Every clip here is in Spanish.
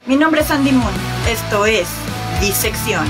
Mi nombre es Andy Moon. Esto es Disección.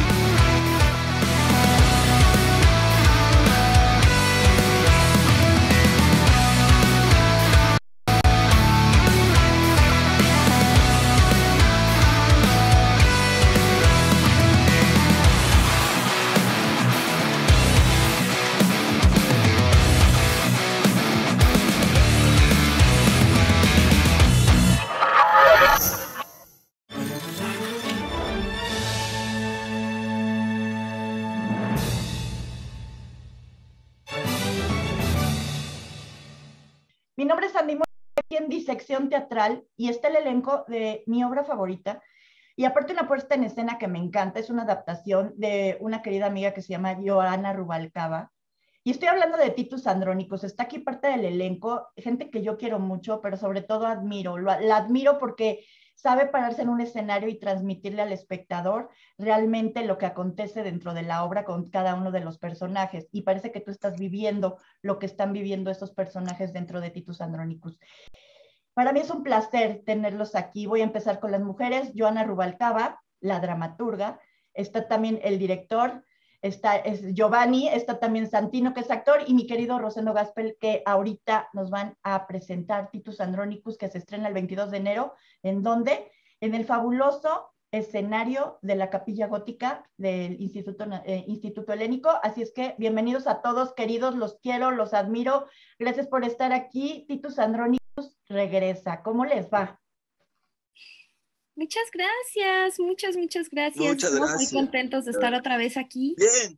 Mi nombre es Andy Moon, aquí en Disección Teatral, y está el elenco de mi obra favorita. Y aparte una puesta en escena que me encanta, es una adaptación de una querida amiga que se llama Joana Rubalcaba. Y estoy hablando de Titus Andrónicos. Está aquí parte del elenco, gente que yo quiero mucho, pero sobre todo admiro. La admiro porque sabe pararse en un escenario y transmitirle al espectador realmente lo que acontece dentro de la obra con cada uno de los personajes. Y parece que tú estás viviendo lo que están viviendo esos personajes dentro de Titus Andrónicos. Para mí es un placer tenerlos aquí. Voy a empezar con las mujeres. Joana Rubalcaba, la dramaturga. Está también el director, es Giovanni, está también Santino, que es actor, y mi querido Rosendo Gaspel, que ahorita nos van a presentar Titus Andronicus, que se estrena el 22 de enero. ¿En dónde? En el fabuloso escenario de la Capilla Gótica del Instituto Helénico. Así es que bienvenidos a todos, queridos, los quiero, los admiro. Gracias por estar aquí. Titus Andronicus regresa. ¿Cómo les va? Muchas gracias, muchas gracias. Muchas Estamos muy gracias. contentos de estar otra vez aquí. Bien.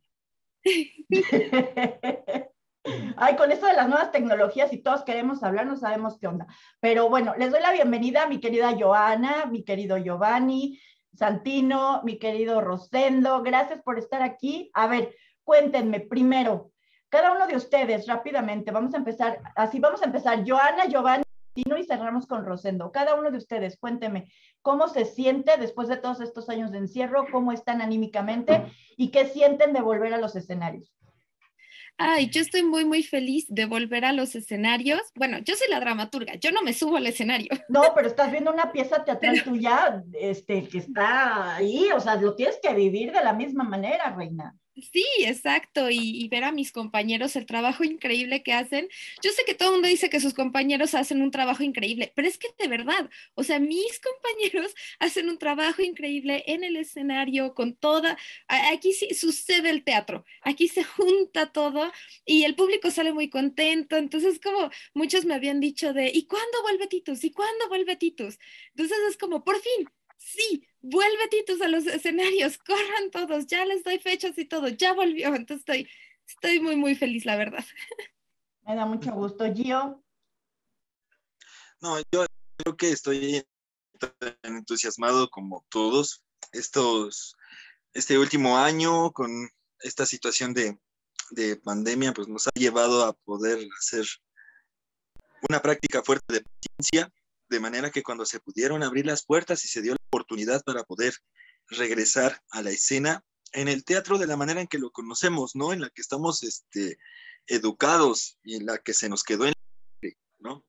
Ay, con esto de las nuevas tecnologías y todos queremos hablar, no sabemos qué onda. Pero bueno, les doy la bienvenida a mi querida Joana, mi querido Giovanni, Santino, mi querido Rosendo. Gracias por estar aquí. A ver, cuéntenme primero, cada uno de ustedes, rápidamente, vamos a empezar, así vamos a empezar. Joana, Giovanni, Santino, y cerramos con Rosendo. Cada uno de ustedes, cuéntenme cómo se siente después de todos estos años de encierro, cómo están anímicamente y qué sienten de volver a los escenarios. Ay, yo estoy muy feliz de volver a los escenarios. Bueno, yo soy la dramaturga, yo no me subo al escenario. No, pero estás viendo una pieza teatral Pero tuya, que está ahí, o sea, lo tienes que vivir de la misma manera, reina. sí, exacto, y ver a mis compañeros el trabajo increíble que hacen. Yo sé que todo el mundo dice que sus compañeros hacen un trabajo increíble, pero es que de verdad, o sea, mis compañeros hacen un trabajo increíble en el escenario con toda, aquí sí sucede el teatro, aquí se junta todo y el público sale muy contento, entonces como muchos me habían dicho de, ¿y cuándo vuelve Titus? ¿Y cuándo vuelve Titus? Entonces es como, por fin. Sí, vuelve Titus a los escenarios, corran todos, ya les doy fechas y todo, ya volvió, entonces estoy muy feliz, la verdad. Me da mucho gusto, Gio. No, yo creo que estoy tan entusiasmado como todos. Este último año con esta situación de pandemia, pues nos ha llevado a poder hacer una práctica fuerte de paciencia, de manera que cuando se pudieron abrir las puertas y se dio la oportunidad para poder regresar a la escena en el teatro de la manera en que lo conocemos, ¿no? En la que estamos educados y en la que se nos quedó en la, ¿no?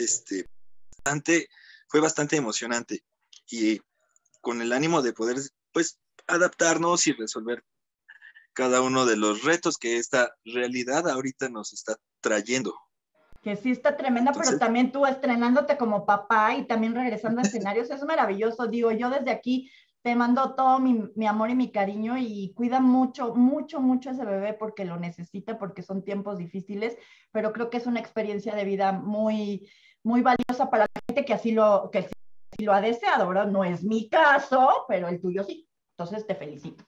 Fue bastante emocionante y con el ánimo de poder, pues, adaptarnos y resolver cada uno de los retos que esta realidad ahorita nos está trayendo. Que sí está tremenda, Entonces, pero también tú estrenándote como papá y también regresando a escenarios, es maravilloso. Digo, yo desde aquí te mando todo mi amor y mi cariño y cuida mucho a ese bebé porque lo necesita, porque son tiempos difíciles, pero creo que es una experiencia de vida muy valiosa para la gente que así lo ha deseado, ¿verdad? No es mi caso, pero el tuyo sí. Entonces te felicito.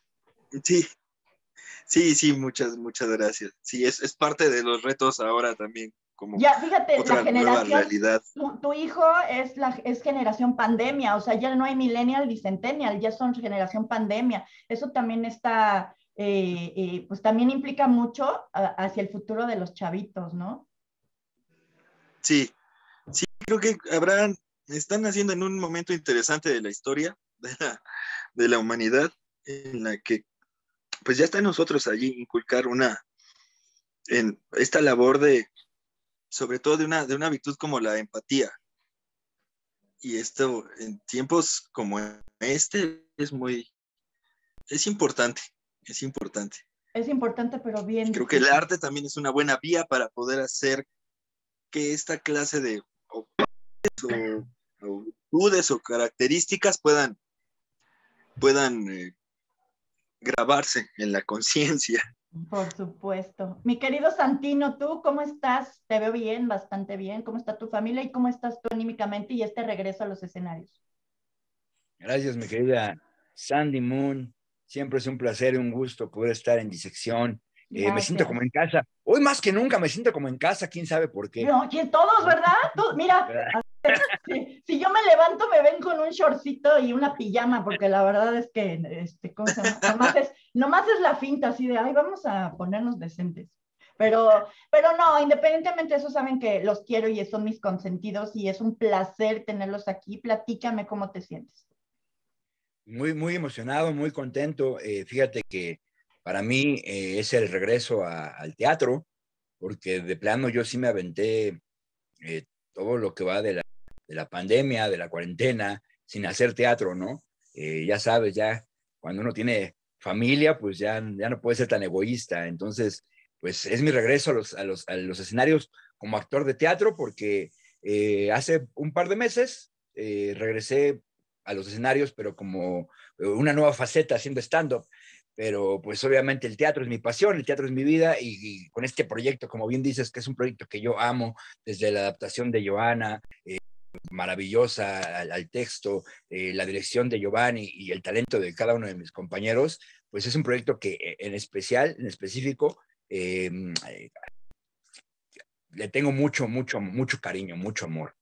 sí, muchas gracias. Sí, es parte de los retos ahora también, como Ya, fíjate, la otra nueva generación, realidad. tu hijo es generación pandemia, o sea, ya no hay millennial ni centennial, ya son generación pandemia. Eso también está, pues también implica mucho hacia el futuro de los chavitos, ¿no? Sí, creo que están haciendo en un momento interesante de la historia de la humanidad, en la que pues ya está en nosotros allí inculcar en esta labor sobre todo de una virtud como la empatía. Y esto en tiempos como este es importante, es importante. Es importante, pero bien Creo que el difícil. arte también es una buena vía para poder hacer que esta clase de o virtudes o características puedan grabarse en la conciencia. Por supuesto. Mi querido Santino, ¿tú cómo estás? Te veo bien, bastante bien. ¿Cómo está tu familia y cómo estás tú anímicamente y este regreso a los escenarios? Gracias, mi querida Sandy Moon. Siempre es un placer y un gusto poder estar en Disección. Me siento Gracias. como en casa. Hoy más que nunca me siento como en casa, quién sabe por qué. No, ¿quién? Todos, ¿verdad? Tú, mira, si yo me levanto, me ven con un shortcito y una pijama, porque la verdad es que, ¿cómo se llama? Nomás es la finta así de, ay, vamos a ponernos decentes. Pero no, independientemente de eso, saben que los quiero y son mis consentidos y es un placer tenerlos aquí. Platícame cómo te sientes. Muy, muy emocionado, muy contento. Fíjate que para mí es el regreso al teatro, porque de plano yo sí me aventé todo lo que va de la pandemia, de la cuarentena, sin hacer teatro, ¿no? Ya sabes, ya cuando uno tiene familia, pues ya no puede ser tan egoísta. Entonces, pues es mi regreso a los escenarios como actor de teatro, porque hace un par de meses regresé a los escenarios, pero como una nueva faceta haciendo stand-up. Pero pues obviamente el teatro es mi pasión, el teatro es mi vida y con este proyecto, como bien dices, que es un proyecto que yo amo, desde la adaptación de Johanna, maravillosa al texto, la dirección de Giovanni y el talento de cada uno de mis compañeros, pues es un proyecto que en especial, en específico, le tengo mucho, mucho, mucho cariño, mucho amor.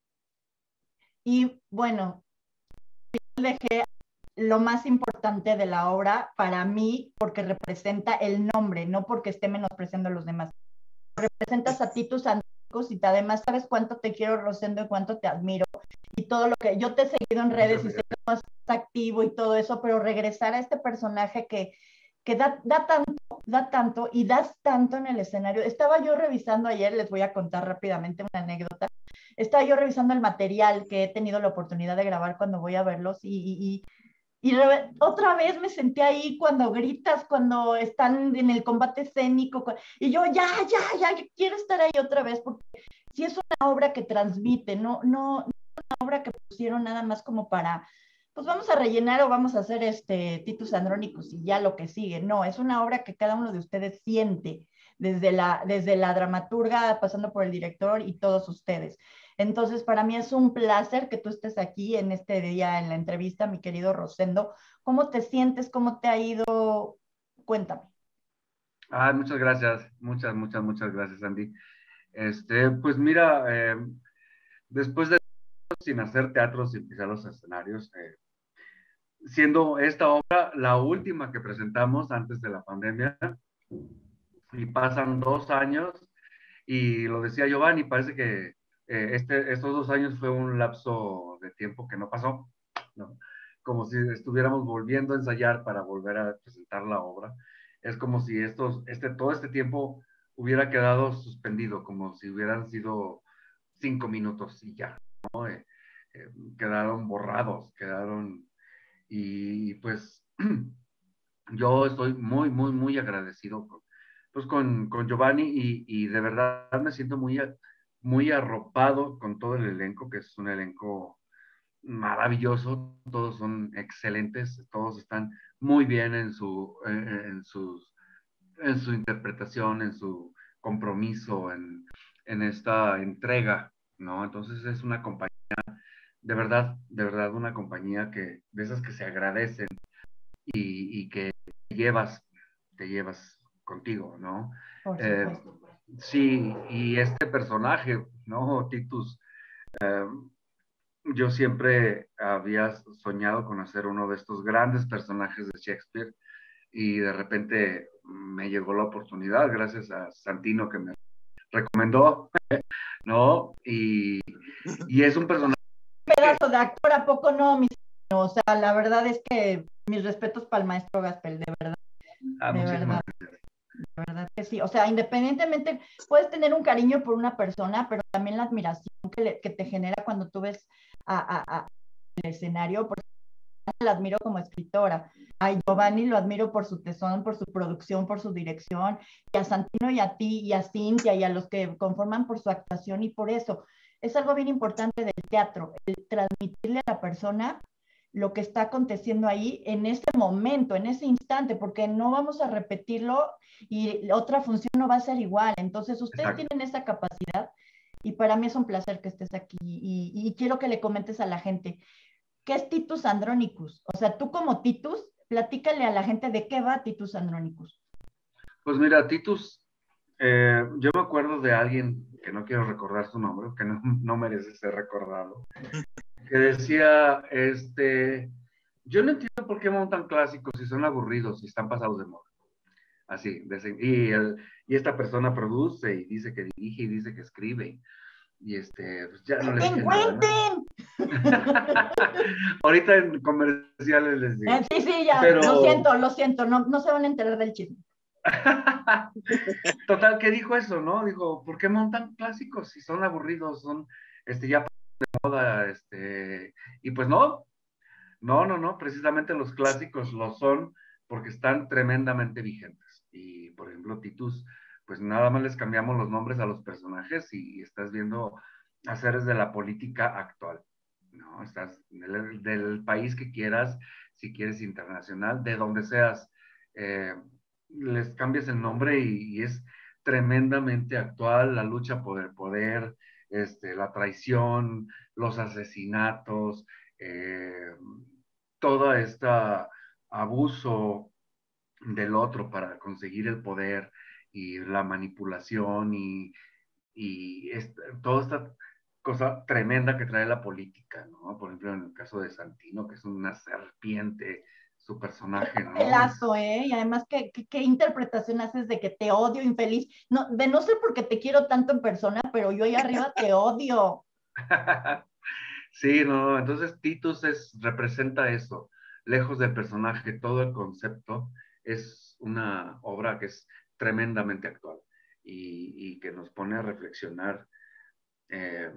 Y bueno, dejé lo más importante de la obra para mí, porque representa el nombre, no porque esté menospreciando a los demás. Representas a ti tus amigos y además sabes cuánto te quiero, Rosendo, y cuánto te admiro. Y todo lo que yo te he seguido en redes y sé que no estás activo y todo eso, pero regresar a este personaje que da tanto y das tanto en el escenario. Estaba yo revisando ayer, les voy a contar rápidamente una anécdota. Estaba yo revisando el material que he tenido la oportunidad de grabar cuando voy a verlos y otra vez me senté ahí cuando gritas, cuando están en el combate escénico, y yo ya quiero estar ahí otra vez, porque si es una obra que transmite, no es una obra que pusieron nada más como para, pues vamos a rellenar o vamos a hacer Titus Andrónicos y ya lo que sigue. No, es una obra que cada uno de ustedes siente, desde la dramaturga, pasando por el director y todos ustedes. Entonces, para mí es un placer que tú estés aquí en este día en la entrevista, mi querido Rosendo. ¿Cómo te sientes? ¿Cómo te ha ido? Cuéntame. Muchas gracias, muchas gracias, Andy. Pues mira, después de sin hacer teatro, sin pisar los escenarios, siendo esta obra la última que presentamos antes de la pandemia, y pasan 2 años, y lo decía Giovanni, parece que estos 2 años fue un lapso de tiempo que no pasó, ¿no? Como si estuviéramos volviendo a ensayar para volver a presentar la obra. Es como si todo este tiempo hubiera quedado suspendido, como si hubieran sido 5 minutos y ya, ¿no? Quedaron borrados, y pues yo estoy muy, muy, muy agradecido con Giovanni y de verdad me siento muy, muy arropado con todo el elenco, que es un elenco maravilloso, todos son excelentes, todos están muy bien en su interpretación, en su compromiso, en esta entrega, ¿no? Entonces es una compañía, de verdad, una compañía de esas que se agradecen y que te llevas contigo, ¿no? Por supuesto. Sí, y este personaje, ¿no? Titus, yo siempre había soñado con hacer uno de estos grandes personajes de Shakespeare y de repente me llegó la oportunidad gracias a Santino que me recomendó, ¿no? Y es un personaje... Pedazo de actor, ¿a poco no? O sea, la verdad es que mis respetos para el maestro Gaspel, de verdad. De verdad. La verdad que sí, o sea, independientemente, puedes tener un cariño por una persona, pero también la admiración que te genera cuando tú ves al escenario, porque la admiro como escritora. A Giovanni lo admiro por su tesón, por su producción, por su dirección, y a Santino y a ti, y a Cintia, y a los que conforman por su actuación, y por eso. Es algo bien importante del teatro, el transmitirle a la persona lo que está aconteciendo ahí en este momento, en ese instante, porque no vamos a repetirlo y otra función no va a ser igual. Entonces, ustedes Exacto. tienen esa capacidad y para mí es un placer que estés aquí y quiero que le comentes a la gente, ¿qué es Titus Andronicus? O sea, tú como Titus, platícale a la gente de qué va Titus Andronicus. Pues mira, Titus, yo me acuerdo de alguien, que no quiero recordar su nombre, que no merece ser recordado, que decía, yo no entiendo por qué montan clásicos si son aburridos, si están pasados de moda. Así, y esta persona produce y dice que dirige y dice que escribe. Y pues ya no le dije nada, ¿no? Ahorita en comerciales les digo. Sí, sí, ya, Pero... lo siento, no se van a enterar del chisme. Total, ¿qué dijo eso, no? Dijo, ¿por qué montan clásicos si son aburridos, son ya de moda, y pues no, precisamente los clásicos lo son porque están tremendamente vigentes. Y por ejemplo, Titus, pues nada más les cambiamos los nombres a los personajes y estás viendo haceres de la política actual, ¿no? Estás del país que quieras, si quieres internacional, de donde seas, les cambias el nombre y es tremendamente actual la lucha por el poder, la traición, los asesinatos, todo este abuso del otro para conseguir el poder y la manipulación y toda esta cosa tremenda que trae la política, ¿no? Por ejemplo, en el caso de Santino, que es una serpiente, su personaje, ¿no? El lazo, ¿eh? Y además, ¿qué interpretación haces de que te odio, infeliz? No, de no ser porque te quiero tanto en persona, pero yo ahí arriba te odio. Sí, no, entonces Titus representa eso, lejos del personaje, todo el concepto es una obra que es tremendamente actual y que nos pone a reflexionar eh,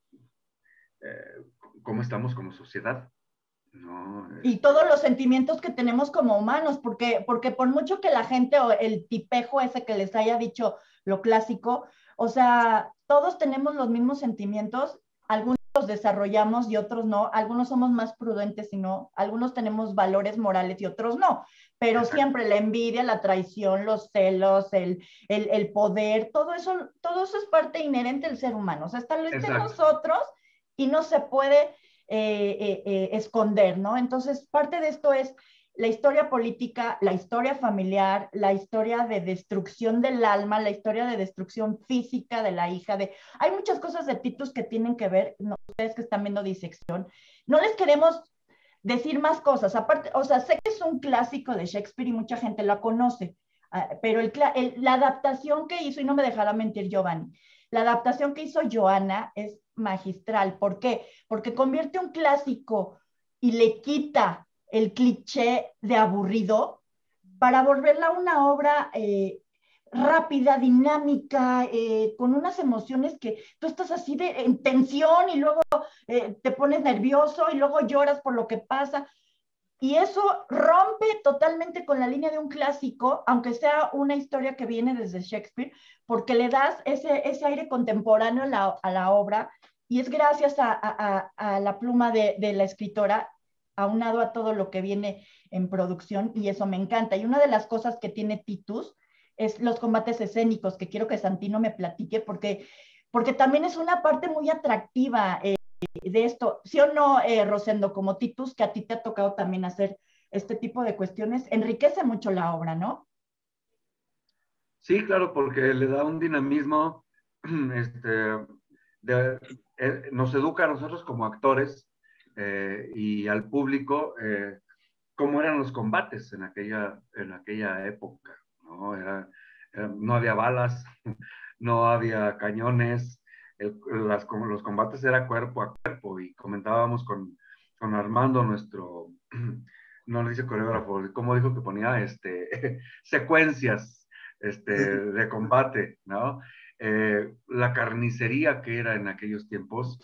eh, cómo estamos como sociedad, ¿no? Y todos los sentimientos que tenemos como humanos, porque por mucho que la gente o el tipejo ese que les haya dicho lo clásico, o sea, todos tenemos los mismos sentimientos, algunos los desarrollamos y otros no, algunos somos más prudentes y no, algunos tenemos valores morales y otros no, pero Exacto. siempre la envidia, la traición, los celos, el poder, todo eso es parte inherente del ser humano, o sea, está en nosotros y no se puede esconder, ¿no? Entonces, parte de esto es la historia política, la historia familiar, la historia de destrucción del alma, la historia de destrucción física de la hija, hay muchas cosas de Titus que tienen que ver, no, ustedes que están viendo Disección, no les queremos decir más cosas, aparte, o sea, sé que es un clásico de Shakespeare y mucha gente la conoce, pero la adaptación que hizo, y no me dejará mentir Giovanni, la adaptación que hizo Johanna es magistral. ¿Por qué? Porque convierte un clásico y le quita el cliché de aburrido para volverla una obra rápida, dinámica, con unas emociones que tú estás así en tensión y luego te pones nervioso y luego lloras por lo que pasa. Y eso rompe totalmente con la línea de un clásico, aunque sea una historia que viene desde Shakespeare, porque le das ese aire contemporáneo a la obra y es gracias a la pluma de la escritora, aunado a todo lo que viene en producción y eso me encanta. Y una de las cosas que tiene Titus es los combates escénicos, que quiero que Santino me platique porque también es una parte muy atractiva de esto, ¿sí o no, Rosendo, como Titus, que a ti te ha tocado también hacer este tipo de cuestiones, enriquece mucho la obra, ¿no? Sí, claro, porque le da un dinamismo, nos educa a nosotros como actores y al público cómo eran los combates en aquella época, ¿no? No había balas, no había cañones, los combates era cuerpo a cuerpo y comentábamos con Armando, nuestro, no le dice coreógrafo, como dijo que ponía secuencias de combate, ¿no? La carnicería que era en aquellos tiempos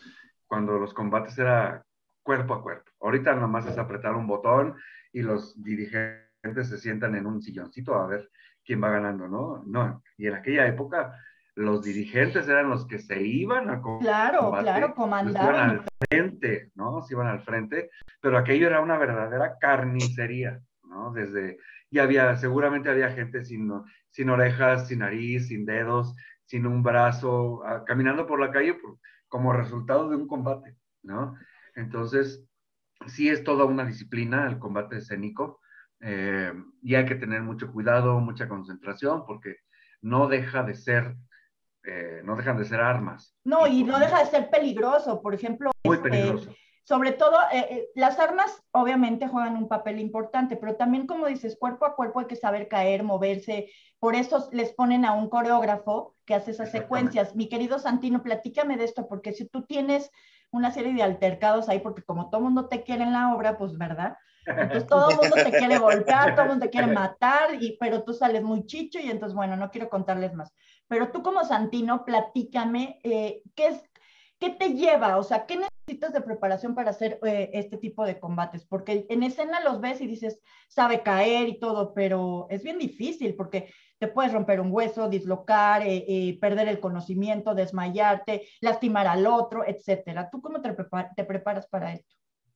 cuando los combates era cuerpo a cuerpo. Ahorita nomás es apretar un botón y los dirigentes se sientan en un silloncito a ver quién va ganando, ¿no? No, y en aquella época los dirigentes eran los que se iban a Claro, combate, los que iban comandaban. al frente, ¿no? Se iban al frente, pero aquello era una verdadera carnicería, ¿no? Seguramente había gente sin orejas, sin nariz, sin dedos, sin un brazo, caminando por la calle como resultado de un combate, ¿no? Entonces, sí es toda una disciplina el combate escénico, y hay que tener mucho cuidado, mucha concentración, porque no deja de ser, no dejan de ser armas. No, y no deja de ser peligroso. Por ejemplo, muy peligroso. Sobre todo, las armas obviamente juegan un papel importante, pero también, como dices, cuerpo a cuerpo hay que saber caer, moverse. Por eso les ponen a un coreógrafo que hace esas secuencias. Mi querido Santino, platícame de esto, porque si tú tienes una serie de altercados ahí, porque como todo mundo te quiere en la obra, pues, ¿verdad? Entonces todo el mundo te quiere golpear, todo el mundo te quiere matar, pero tú sales muy chicho y entonces, bueno, no quiero contarles más. Pero tú como Santino, platícame, ¿qué te lleva? O sea, ¿qué necesitas de preparación para hacer este tipo de combates? Porque en escena los ves y dices, sabe caer y todo, pero es bien difícil porque te puedes romper un hueso, dislocar, perder el conocimiento, desmayarte, lastimar al otro, etcétera. ¿Tú cómo te preparas para esto?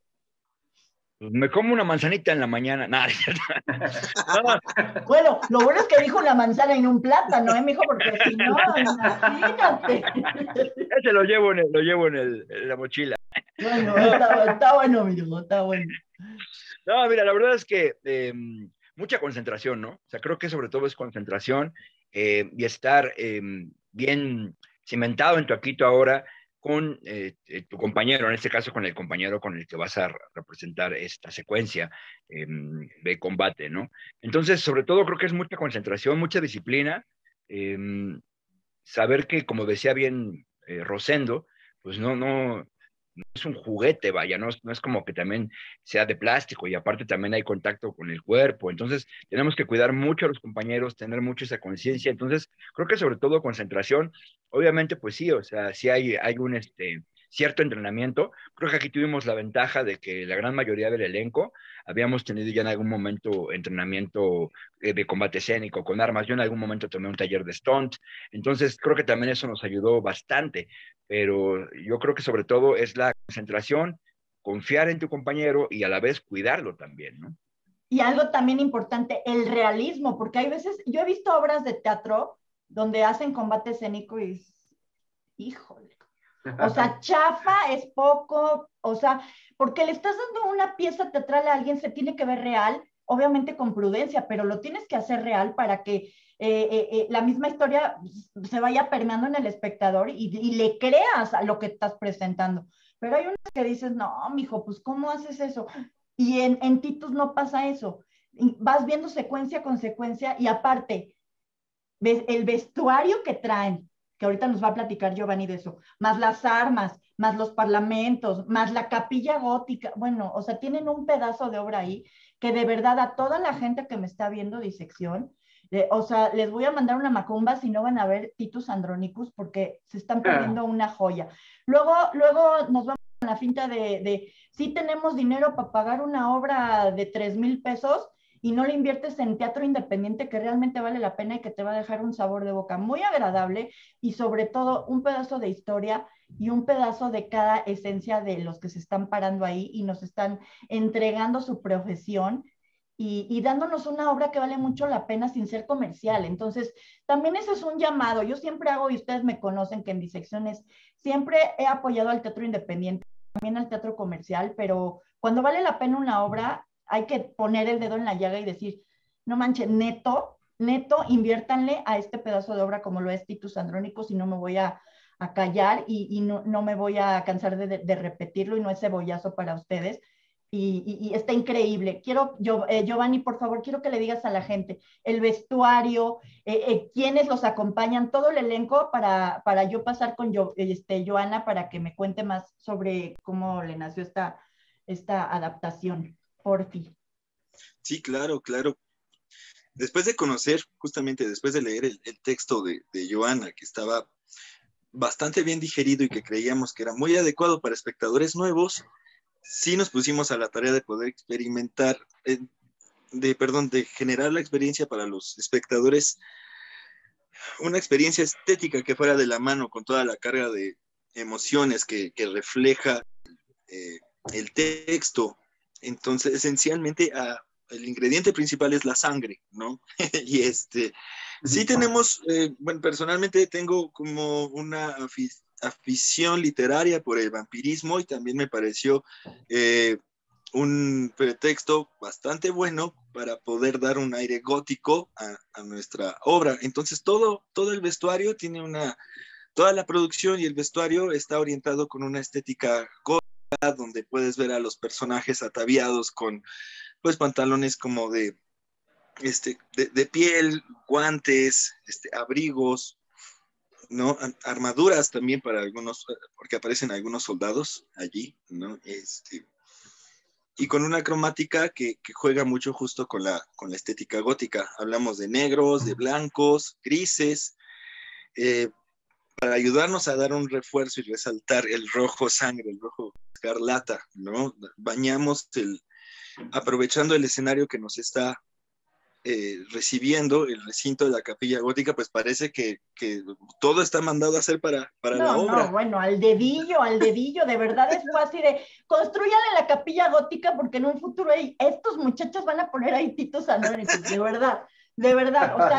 Me como una manzanita en la mañana. Nah, no. Bueno, lo bueno es que dijo una manzana y no un plátano, mijo, porque si no, imagínate. Ese lo llevo en la mochila. Bueno, está bueno, amigo, está bueno. No, mira, la verdad es que mucha concentración, ¿no? O sea, creo que sobre todo es concentración y estar bien cimentado en tu aquí, tu ahora, con tu compañero, en este caso con el compañero con el que vas a representar esta secuencia de combate, ¿no? Entonces, sobre todo creo que es mucha concentración, mucha disciplina, saber que, como decía bien Rosendo, pues no es un juguete, vaya, no es como que también sea de plástico y aparte también hay contacto con el cuerpo, entonces tenemos que cuidar mucho a los compañeros, tener mucho esa conciencia, entonces creo que sobre todo concentración, obviamente pues sí, o sea, sí hay un cierto entrenamiento, creo que aquí tuvimos la ventaja de que la gran mayoría del elenco habíamos tenido ya en algún momento entrenamiento de combate escénico con armas, yo en algún momento tomé un taller de stunt, entonces creo que también eso nos ayudó bastante, pero yo creo que sobre todo es la concentración, confiar en tu compañero y a la vez cuidarlo también, ¿no? Y algo también importante, el realismo, porque hay veces, yo he visto obras de teatro donde hacen combate escénico y, híjole, o sea, chafa es poco, o sea, porque le estás dando una pieza teatral a alguien, se tiene que ver real, obviamente con prudencia, pero lo tienes que hacer real para que la misma historia se vaya permeando en el espectador y le creas a lo que estás presentando. Pero hay unos que dices, no, mijo, pues ¿cómo haces eso? Y en Titus no pasa eso. Vas viendo secuencia con secuencia y aparte, ves el vestuario que traen, que ahorita nos va a platicar Giovanni de eso, más las armas, más los parlamentos, más la capilla gótica, bueno, o sea, tienen un pedazo de obra ahí que de verdad a toda la gente que me está viendo disección, o sea, les voy a mandar una macumba si no van a ver Titus Andronicus porque se están perdiendo una joya. Luego nos vamos a la finta de sí tenemos dinero para pagar una obra de 3,000 pesos y no le inviertes en teatro independiente que realmente vale la pena y que te va a dejar un sabor de boca muy agradable y sobre todo un pedazo de historia y un pedazo de cada esencia de los que se están parando ahí y nos están entregando su profesión y dándonos una obra que vale mucho la pena sin ser comercial. Entonces, también ese es un llamado. Yo siempre hago, y ustedes me conocen que en Disecciones siempre he apoyado al teatro independiente, también al teatro comercial, pero cuando vale la pena una obra, hay que poner el dedo en la llaga y decir, no manches, neto, inviértanle a este pedazo de obra como lo es Titus Andrónicos y no me voy a callar y no me voy a cansar de repetirlo y no es cebollazo para ustedes. Y está increíble. Giovanni, por favor, quiero que le digas a la gente el vestuario, quiénes los acompañan, todo el elenco para yo pasar con Joana para que me cuente más sobre cómo le nació esta adaptación. Por fin. Sí, claro. Después de conocer, justamente después de leer el texto de Joana, que estaba bastante bien digerido y que creíamos que era muy adecuado para espectadores nuevos, sí nos pusimos a la tarea de poder experimentar, de generar la experiencia para los espectadores, una experiencia estética que fuera de la mano con toda la carga de emociones que refleja eh, el texto. Entonces, esencialmente, el ingrediente principal es la sangre, ¿no? Y sí tenemos, bueno, personalmente tengo como una afición literaria por el vampirismo y también me pareció un pretexto bastante bueno para poder dar un aire gótico a nuestra obra. Entonces, todo el vestuario tiene toda la producción y el vestuario está orientado con una estética gótica, donde puedes ver a los personajes ataviados con pues pantalones como de piel, guantes, abrigos, ¿no? Armaduras también para algunos, porque aparecen algunos soldados allí, ¿no? Y con una cromática que juega mucho justo con la estética gótica. Hablamos de negros, de blancos, grises, para ayudarnos a dar un refuerzo y resaltar el rojo sangre, el rojo escarlata, ¿no? Bañamos aprovechando el escenario que nos está recibiendo, el recinto de la Capilla Gótica, pues parece que todo está mandado a hacer para la obra. No, bueno, al dedillo, de verdad es fácil de construyanle la Capilla Gótica porque en un futuro estos muchachos van a poner ahí Titus Andronicus, de verdad, o sea,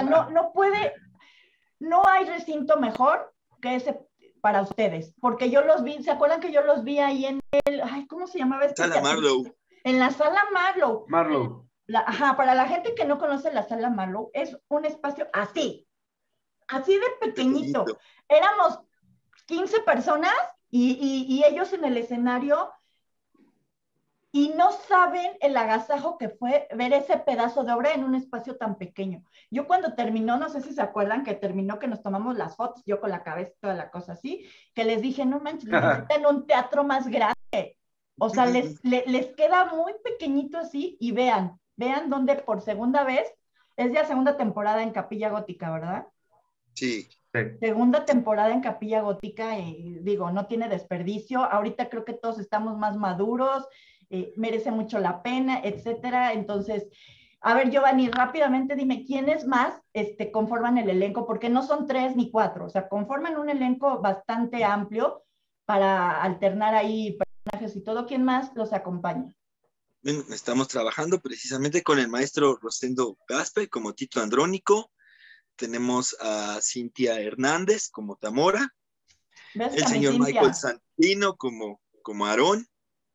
no hay recinto mejor que ese para ustedes, porque yo los vi, ¿se acuerdan que yo los vi ahí en ¿cómo se llamaba este Sala Marlowe. En la Sala Marlowe. Marlowe. Para la gente que no conoce la Sala Marlowe, es un espacio así de pequeñito. Éramos 15 personas y ellos en el escenario, y no saben el agasajo que fue ver ese pedazo de obra en un espacio tan pequeño. Yo cuando terminó, no sé si se acuerdan que terminó, que nos tomamos las fotos, yo con la cabeza y toda la cosa así, que les dije, no manches, necesitan un teatro más grande. O sea, les queda muy pequeñito así, y vean dónde por segunda vez, es ya segunda temporada en Capilla Gótica, ¿verdad? Sí. Segunda temporada en Capilla Gótica, y digo, no tiene desperdicio. Ahorita creo que todos estamos más maduros, merece mucho la pena, etcétera. Entonces, a ver, Giovanni, rápidamente dime, ¿quiénes más conforman el elenco? Porque no son 3 ni 4, o sea, conforman un elenco bastante amplio para alternar ahí personajes y todo. ¿Quién más los acompaña? Bueno, estamos trabajando precisamente con el maestro Rosendo Gaspe como Tito Andrónico. Tenemos a Cintia Hernández como Tamora, el señor Michael Santino como Aarón,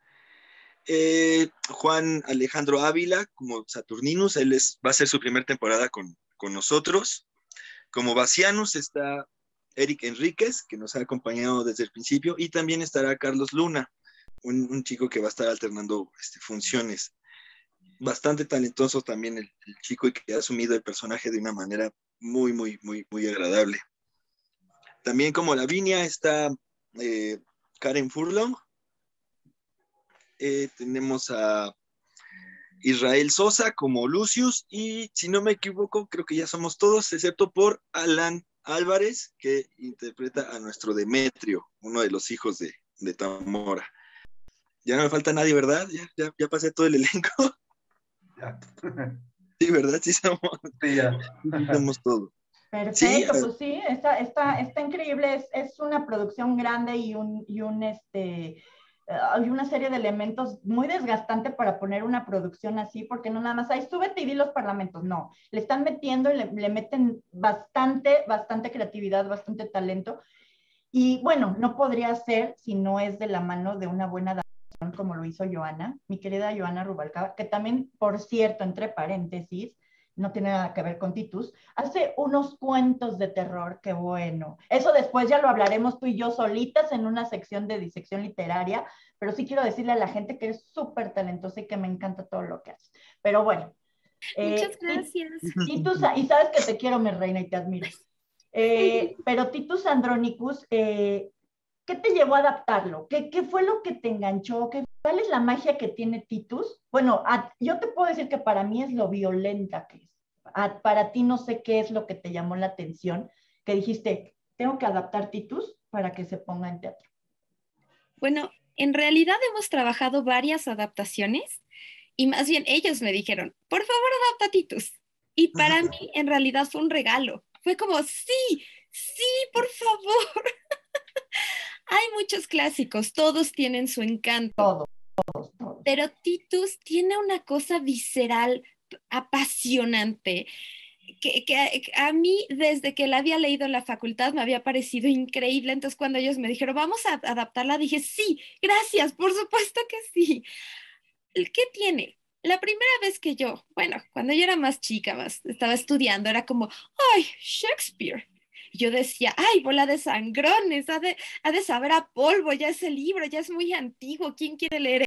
Juan Alejandro Ávila como Saturninus, va a ser su primera temporada con nosotros. Como Bacianus está Eric Enríquez, que nos ha acompañado desde el principio, y también estará Carlos Luna, un chico que va a estar alternando funciones. Bastante talentoso también el chico, y que ha asumido el personaje de una manera muy, muy, muy, muy agradable. También como Lavinia está Karen Furlong. Tenemos a Israel Sosa como Lucius, y si no me equivoco, creo que ya somos todos, excepto por Alan Álvarez, que interpreta a nuestro Demetrio, uno de los hijos de Tamora. Ya no me falta nadie, ¿verdad? Ya pasé todo el elenco. Ya. Sí, ¿verdad? Sí somos, sí, ya. somos todos. Perfecto, Sí, pues sí, está increíble, es una producción grande y una serie de elementos muy desgastante para poner una producción así, porque no nada más, ahí súbete y di los parlamentos, no, le están metiendo y le meten bastante creatividad, bastante talento, y bueno, no podría ser si no es de la mano de una buena adaptación como lo hizo Joana, mi querida Joana Rubalcaba, que también, por cierto, entre paréntesis, no tiene nada que ver con Titus, hace unos cuentos de terror, qué bueno. Eso después ya lo hablaremos tú y yo solitas en una sección de disección literaria, pero sí quiero decirle a la gente que eres súper talentosa y que me encanta todo lo que haces. Pero bueno. Muchas gracias. Titus, y sabes que te quiero, mi reina, y te admiro. Pero Titus Andronicus, ¿qué te llevó a adaptarlo? ¿Qué fue lo que te enganchó? ¿Cuál es la magia que tiene Titus? Bueno, yo te puedo decir que para mí es lo violenta que es. Para ti no sé qué es lo que te llamó la atención, que dijiste, tengo que adaptar Titus para que se ponga en teatro? Bueno, en realidad hemos trabajado varias adaptaciones y más bien ellos me dijeron, por favor, adapta Titus. Y para mí, en realidad, fue un regalo. Fue como, sí, sí, por favor. Hay muchos clásicos, todos tienen su encanto. Todos. Pero Titus tiene una cosa visceral apasionante que a mí desde que la había leído en la facultad me había parecido increíble. Entonces cuando ellos me dijeron, vamos a adaptarla, dije, sí, gracias, por supuesto que sí. ¿Qué tiene? La primera vez que yo, bueno, cuando yo era más chica, más estaba estudiando, era como, ay, Shakespeare. Y yo decía, ay, bola de sangrones, ha de saber a polvo, ya ese libro, ya es muy antiguo, ¿quién quiere leer?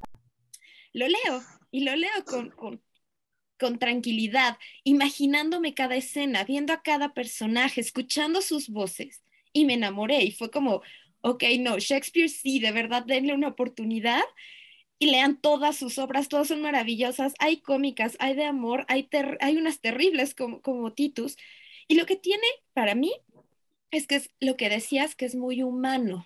Lo leo y lo leo con tranquilidad, imaginándome cada escena, viendo a cada personaje, escuchando sus voces y me enamoré y fue como, ok, no, Shakespeare sí, de verdad, denle una oportunidad y lean todas sus obras, todas son maravillosas, hay cómicas, hay de amor, hay unas terribles como Titus y lo que tiene para mí es que es lo que decías, que es muy humano.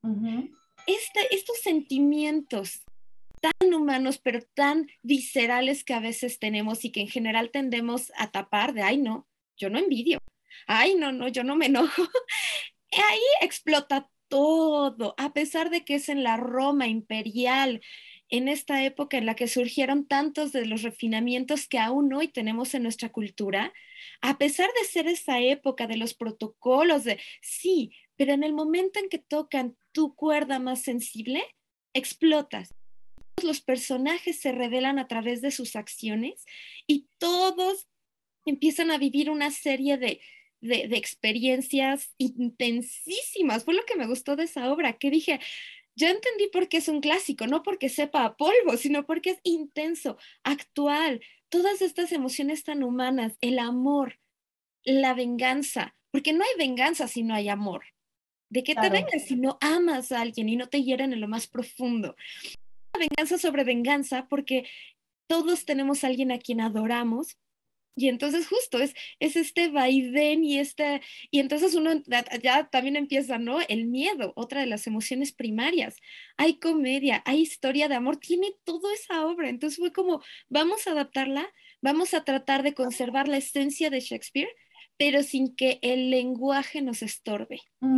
Estos sentimientos tan humanos, pero tan viscerales que a veces tenemos y que en general tendemos a tapar de, ay, no, yo no envidio, ay, no, no, yo no me enojo. Ahí explota todo, a pesar de que es en la Roma imperial, en esta época en la que surgieron tantos de los refinamientos que aún hoy tenemos en nuestra cultura, a pesar de ser esa época de los protocolos, de sí, pero en el momento en que tocan tu cuerda más sensible, explotas. Los personajes se revelan a través de sus acciones y todos empiezan a vivir una serie de experiencias intensísimas. Fue lo que me gustó de esa obra, que dije, ya entendí por qué es un clásico, no porque sepa a polvo, sino porque es intenso, actual, todas estas emociones tan humanas, el amor, la venganza, porque no hay venganza si no hay amor. ¿De qué te Claro. vengas si no amas a alguien y no te hieren en lo más profundo? Venganza sobre venganza, porque todos tenemos a alguien a quien adoramos. Y entonces justo es este vaivén y entonces uno ya también empieza, ¿no? El miedo, otra de las emociones primarias. Hay comedia, hay historia de amor, tiene toda esa obra. Entonces fue como, vamos a adaptarla, vamos a tratar de conservar la esencia de Shakespeare, pero sin que el lenguaje nos estorbe.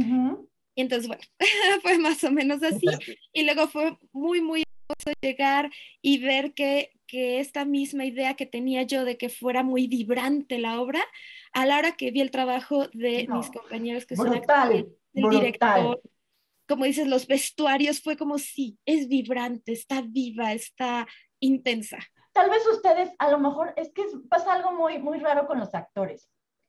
Y entonces, bueno, fue más o menos así. Y luego fue muy, muy hermoso llegar y ver que esta misma idea que tenía yo de que fuera muy vibrante la obra, a la hora que vi el trabajo de mis compañeros que son actores, el director, como dices, los vestuarios, fue como sí, es vibrante, está viva, está intensa. Tal vez ustedes, a lo mejor, es que pasa algo muy, muy raro con los actores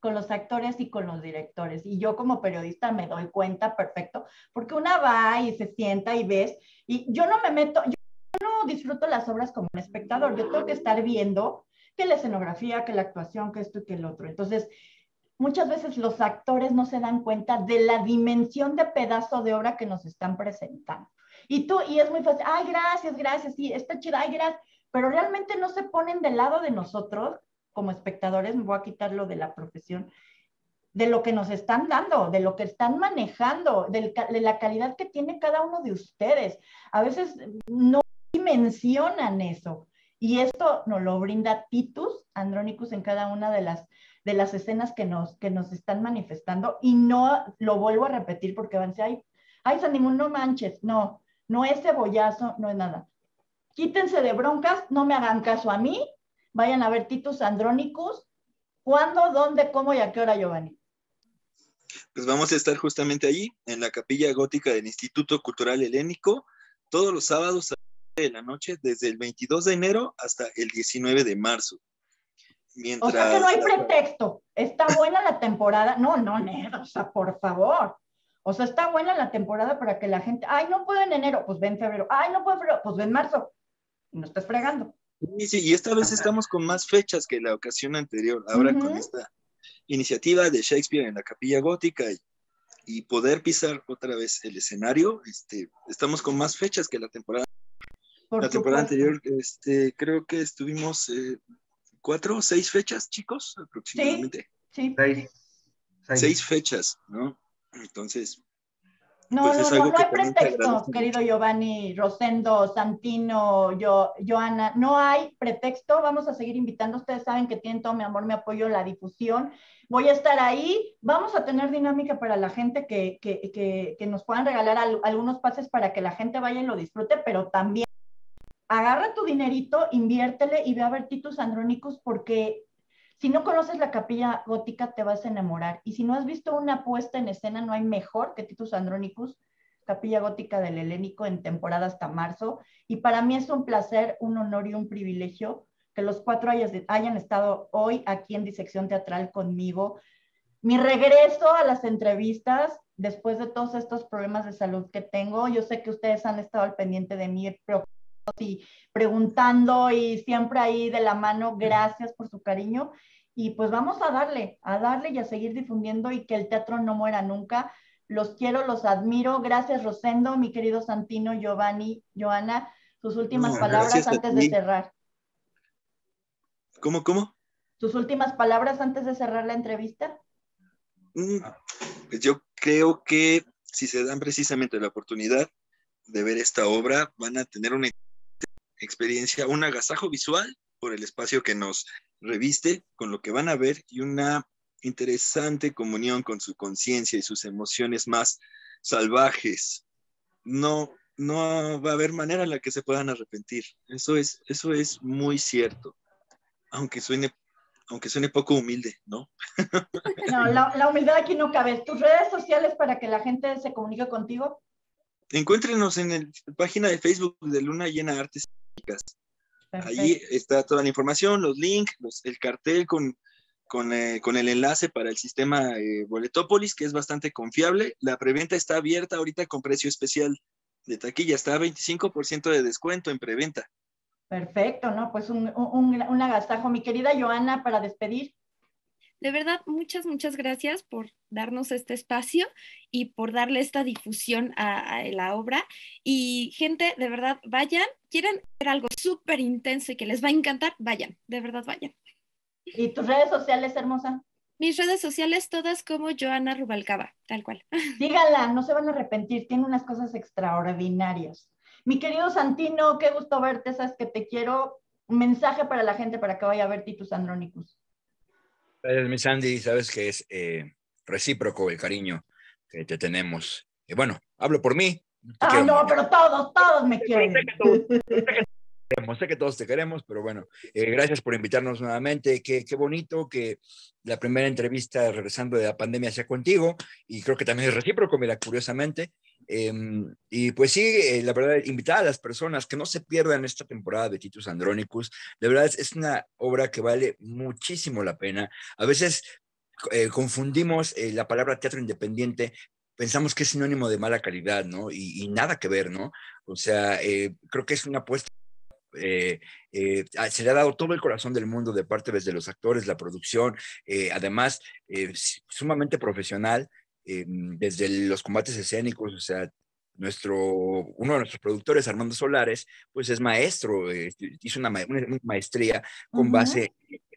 y con los directores. Y yo como periodista me doy cuenta perfecto, porque una va y se sienta y ves, y yo no me meto, yo no disfruto las obras como un espectador, yo tengo que estar viendo que la escenografía, que la actuación, que esto y que el otro. Entonces, muchas veces los actores no se dan cuenta de la dimensión de pedazo de obra que nos están presentando. Y es muy fácil, ay, gracias, sí, está chido, ay, gracias, pero realmente no se ponen del lado de nosotros como espectadores, me voy a quitar lo de la profesión, de lo que nos están dando, de lo que están manejando, de la calidad que tiene cada uno de ustedes. A veces no mencionan eso. Y esto nos lo brinda Titus Andronicus en cada una de las escenas que nos están manifestando. Y no lo vuelvo a repetir porque van a decir, ay, Sandy Moon, no manches, no es cebollazo, no es nada. Quítense de broncas, no me hagan caso a mí, vayan a ver Titus Andronicus. ¿Cuándo, dónde, cómo y a qué hora, Giovanni? Pues vamos a estar justamente allí, en la Capilla Gótica del Instituto Cultural Helénico, todos los sábados a las 9 de la noche, desde el 22 de enero hasta el 19 de marzo. O sea que no hay pretexto. Está buena la temporada. No, o sea, por favor. O sea, está buena la temporada para que la gente, ay, no puedo en enero, pues ven febrero. Ay, no puedo en febrero, pues ven marzo. Y no estás fregando. Sí, y esta vez estamos con más fechas que la ocasión anterior. Ahora con esta iniciativa de Shakespeare en la Capilla Gótica y poder pisar otra vez el escenario, estamos con más fechas que la temporada. La temporada anterior, creo que estuvimos 4 o 6 fechas, chicos, aproximadamente. Sí. 6 fechas, ¿no? Entonces, No, pues no, es no, algo no que hay también te pretexto, agradezco querido mucho. Giovanni, Rosendo, Santino, Joana, no hay pretexto, vamos a seguir invitando, ustedes saben que tienen todo mi amor, mi apoyo, la difusión, voy a estar ahí, vamos a tener dinámica para la gente que nos puedan regalar algunos pases para que la gente vaya y lo disfrute, pero también agarra tu dinerito, inviértele y ve a ver Titus Andronicus porque si no conoces la Capilla Gótica te vas a enamorar. Y si no has visto una puesta en escena, no hay mejor que Titus Andronicus, Capilla Gótica del Helénico en temporada hasta marzo. Y para mí es un placer, un honor y un privilegio que los cuatro hayan estado hoy aquí en Disección Teatral conmigo. Mi regreso a las entrevistas después de todos estos problemas de salud que tengo. Yo sé que ustedes han estado al pendiente de mí, y preguntando y siempre ahí de la mano. Gracias por su cariño. Y pues vamos a darle y a seguir difundiendo y que el teatro no muera nunca. Los quiero, los admiro. Gracias, Rosendo, mi querido Santino, Giovanni, Joana. Sus últimas No, palabras gracias a antes de ti. cerrar. ¿Cómo? Sus últimas palabras antes de cerrar la entrevista. Pues yo creo que si se dan precisamente la oportunidad de ver esta obra, van a tener una experiencia, un agasajo visual por el espacio que nos reviste, con lo que van a ver, y una interesante comunión con su conciencia y sus emociones más salvajes. No va a haber manera en la que se puedan arrepentir. Eso es muy cierto, aunque suene poco humilde, ¿no? No, la humildad aquí no cabe. Tus redes sociales para que la gente se comunique contigo. Encuéntrenos en la página de Facebook de Luna Llena Artes Escénicas. Ahí Perfecto. está toda la información, los links, el cartel con el enlace para el sistema Boletópolis, que es bastante confiable. La preventa está abierta ahorita con precio especial de taquilla, está a 25% de descuento en preventa. Perfecto, ¿no? Pues un agasajo. Mi querida Joana, para despedir. De verdad, muchas gracias por darnos este espacio y por darle esta difusión a la obra. Y gente, de verdad, vayan, quieren ver algo súper intenso y que les va a encantar, vayan, de verdad, vayan. ¿Y tus redes sociales, hermosa? Mis redes sociales todas como Joana Rubalcaba, tal cual. Síganla, no se van a arrepentir, tiene unas cosas extraordinarias. Mi querido Santino, qué gusto verte, sabes que te quiero. Un mensaje para la gente para que vaya a ver Titus Andronicus. Mi Sandy, sabes que es recíproco el cariño que te tenemos. Bueno, hablo por mí. Te Ay, quiero no, mucho. pero todos me quieren. Sé que todos te queremos, pero bueno, gracias por invitarnos nuevamente. Qué bonito que la primera entrevista regresando de la pandemia sea contigo, y creo que también es recíproco, mira, curiosamente. Y pues sí, la verdad, invitar a las personas que no se pierdan esta temporada de Titus Andronicus. De verdad, es una obra que vale muchísimo la pena. A veces confundimos la palabra teatro independiente, pensamos que es sinónimo de mala calidad, ¿no? Y nada que ver, ¿no? O sea, creo que es una apuesta. Se le ha dado todo el corazón del mundo de parte desde los actores, la producción, además sumamente profesional, desde los combates escénicos. O sea, uno de nuestros productores, Armando Solares, pues es maestro, hizo una maestría con base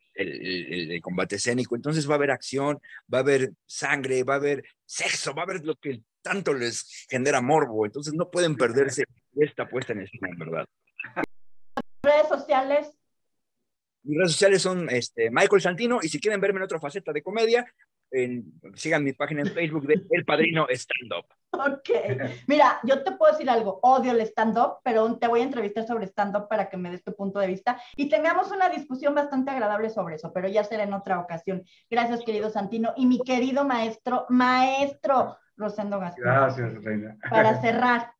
el combate escénico. Entonces va a haber acción, va a haber sangre, va a haber sexo, va a haber lo que tanto les genera morbo. Entonces no pueden perderse esta puesta en escena, en verdad. Redes sociales. Mis redes sociales son Michael Santino, y si quieren verme en otra faceta de comedia, sigan mi página en Facebook de El Padrino Stand Up. Ok. Mira, yo te puedo decir algo. Odio el stand-up, pero te voy a entrevistar sobre stand-up para que me des tu punto de vista y tengamos una discusión bastante agradable sobre eso, pero ya será en otra ocasión. Gracias, querido Santino. Y mi querido maestro Rosendo Gaspar. Gracias, Reina. Para cerrar.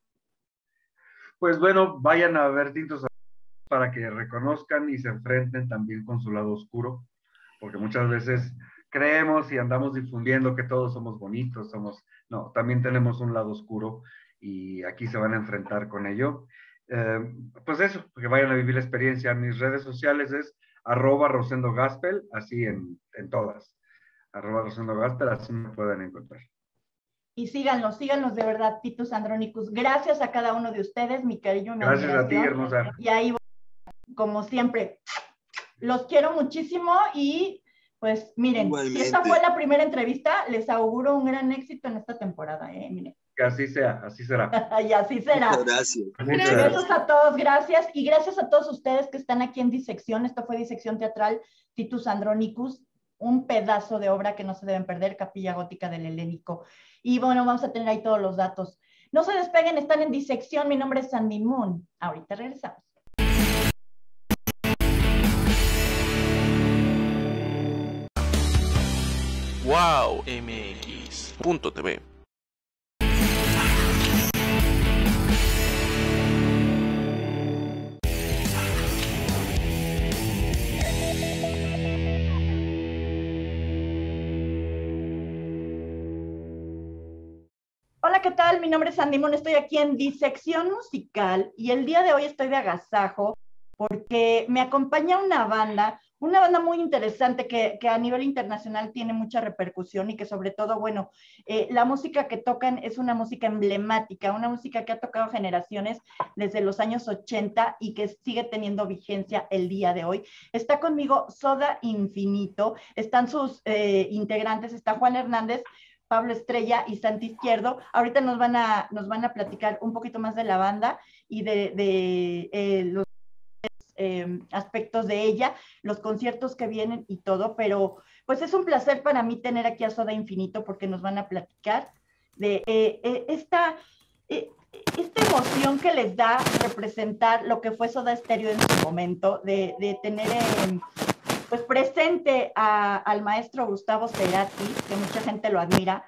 Pues bueno, vayan a ver Titus para que reconozcan y se enfrenten también con su lado oscuro, porque muchas veces creemos y andamos difundiendo que todos somos bonitos, no, también tenemos un lado oscuro y aquí se van a enfrentar con ello. Pues eso, que vayan a vivir la experiencia. Mis redes sociales es @RosendoGaspel, así en todas. @RosendoGaspel, así me pueden encontrar. Y síganlos de verdad, Titus Andronicus. Gracias a cada uno de ustedes, mi cariño y mi Gracias admiración. a ti, hermosa. Y ahí, como siempre, los quiero muchísimo y Pues miren, si esta fue la primera entrevista, les auguro un gran éxito en esta temporada, miren. Que así sea, así será. Y así será. Muchas gracias. Besos a todos, gracias. Y gracias a todos ustedes que están aquí en Disección. Esto fue Disección Teatral, Titus Andronicus, un pedazo de obra que no se deben perder, Capilla Gótica del Helénico. Y bueno, vamos a tener ahí todos los datos. No se despeguen, están en Disección. Mi nombre es Sandy Moon. Ahorita regresamos. WowMX.tv. Hola, ¿qué tal? Mi nombre es Sandy Moon, estoy aquí en Disección Musical y el día de hoy estoy de agasajo porque me acompaña una banda muy interesante que a nivel internacional tiene mucha repercusión y que sobre todo, bueno, la música que tocan es una música emblemática, una música que ha tocado generaciones desde los años 80 y que sigue teniendo vigencia el día de hoy. Está conmigo Soda Infinito, están sus integrantes, está Juan Hernández, Pablo Estrella y Santi Izquierdo. Ahorita nos van a platicar un poquito más de la banda y de los aspectos de ella, los conciertos que vienen y todo, pero pues es un placer para mí tener aquí a Soda Infinito porque nos van a platicar de esta emoción que les da representar lo que fue Soda Stereo en su momento, de tener pues presente al maestro Gustavo Cerati, que mucha gente lo admira,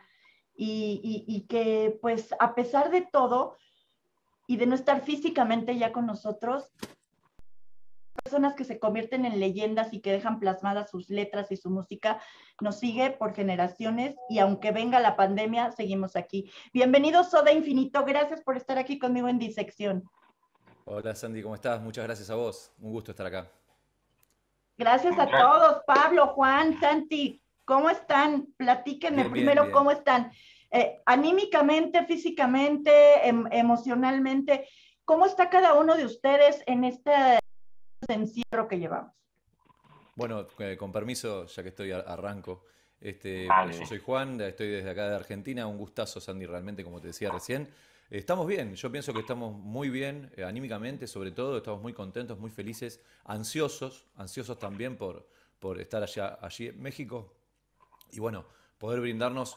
y que pues a pesar de todo y de no estar físicamente ya con nosotros, personas que se convierten en leyendas y que dejan plasmadas sus letras y su música, nos sigue por generaciones y aunque venga la pandemia, seguimos aquí. Bienvenido Soda Infinito, gracias por estar aquí conmigo en Disección. Hola Sandy, ¿cómo estás? Muchas gracias a vos, un gusto estar acá. Gracias a todos, Pablo, Juan, Santi, ¿cómo están? Platíquenme bien, primero bien. ¿Cómo están? Anímicamente, físicamente, emocionalmente, ¿cómo está cada uno de ustedes en este encierro que llevamos? Bueno, con permiso, ya que estoy arranco. Vale. Yo soy Juan, estoy desde acá de Argentina, un gustazo Sandy, realmente, como te decía recién. Estamos bien, yo pienso que estamos muy bien, anímicamente sobre todo, estamos muy contentos, muy felices, ansiosos también por estar allí en México y bueno, poder brindarnos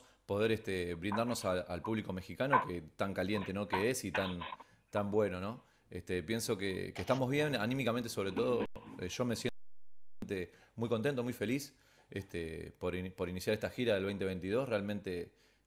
al público mexicano que tan caliente, ¿no? que es y tan bueno, ¿no? Pienso que estamos bien, anímicamente sobre todo, yo me siento muy contento, muy feliz por iniciar esta gira del 2022, realmente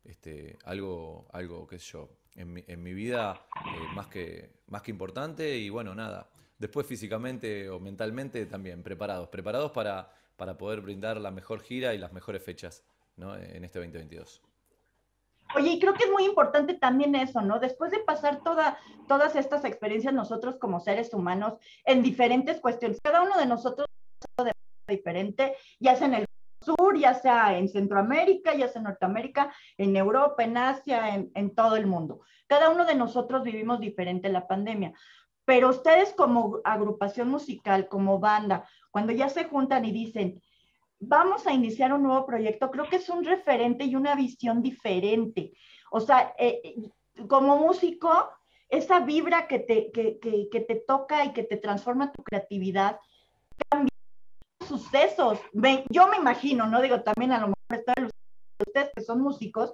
algo qué sé yo, en mi vida más que importante y bueno, nada, después físicamente o mentalmente también preparados para poder brindar la mejor gira y las mejores fechas, ¿no? en este 2022. Oye, y creo que es muy importante también eso, ¿no? Después de pasar todas estas experiencias nosotros como seres humanos en diferentes cuestiones, cada uno de nosotros de diferente, ya sea en el sur, ya sea en Centroamérica, ya sea en Norteamérica, en Europa, en Asia, en todo el mundo. Cada uno de nosotros vivimos diferente la pandemia, pero ustedes como agrupación musical, como banda, cuando ya se juntan y dicen, vamos a iniciar un nuevo proyecto, creo que es un referente y una visión diferente. O sea, como músico, esa vibra que te toca y que te transforma tu creatividad, también sucesos. Yo me imagino, no digo también a lo mejor ustedes que son músicos,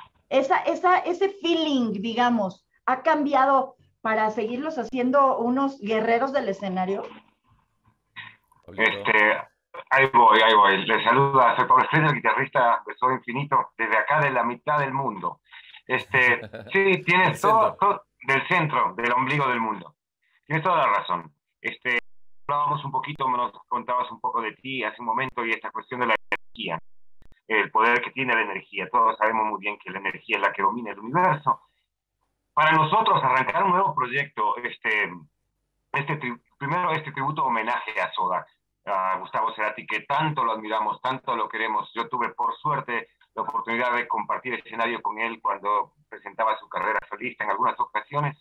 ese feeling, digamos, ha cambiado para seguirlos haciendo unos guerreros del escenario. Ahí voy. Les saluda, soy Pablo Estrella, guitarrista de Soda Infinito, desde acá de la mitad del mundo. Sí, tienes todo del centro, del ombligo del mundo. Tienes toda la razón. Hablábamos un poquito, nos contabas un poco de ti hace un momento y esta cuestión de la energía, el poder que tiene la energía. Todos sabemos muy bien que la energía es la que domina el universo. Para nosotros arrancar un nuevo proyecto, primero este tributo homenaje a Soda, a Gustavo Cerati, que tanto lo admiramos, tanto lo queremos. Yo tuve, por suerte, la oportunidad de compartir escenario con él cuando presentaba su carrera solista en algunas ocasiones.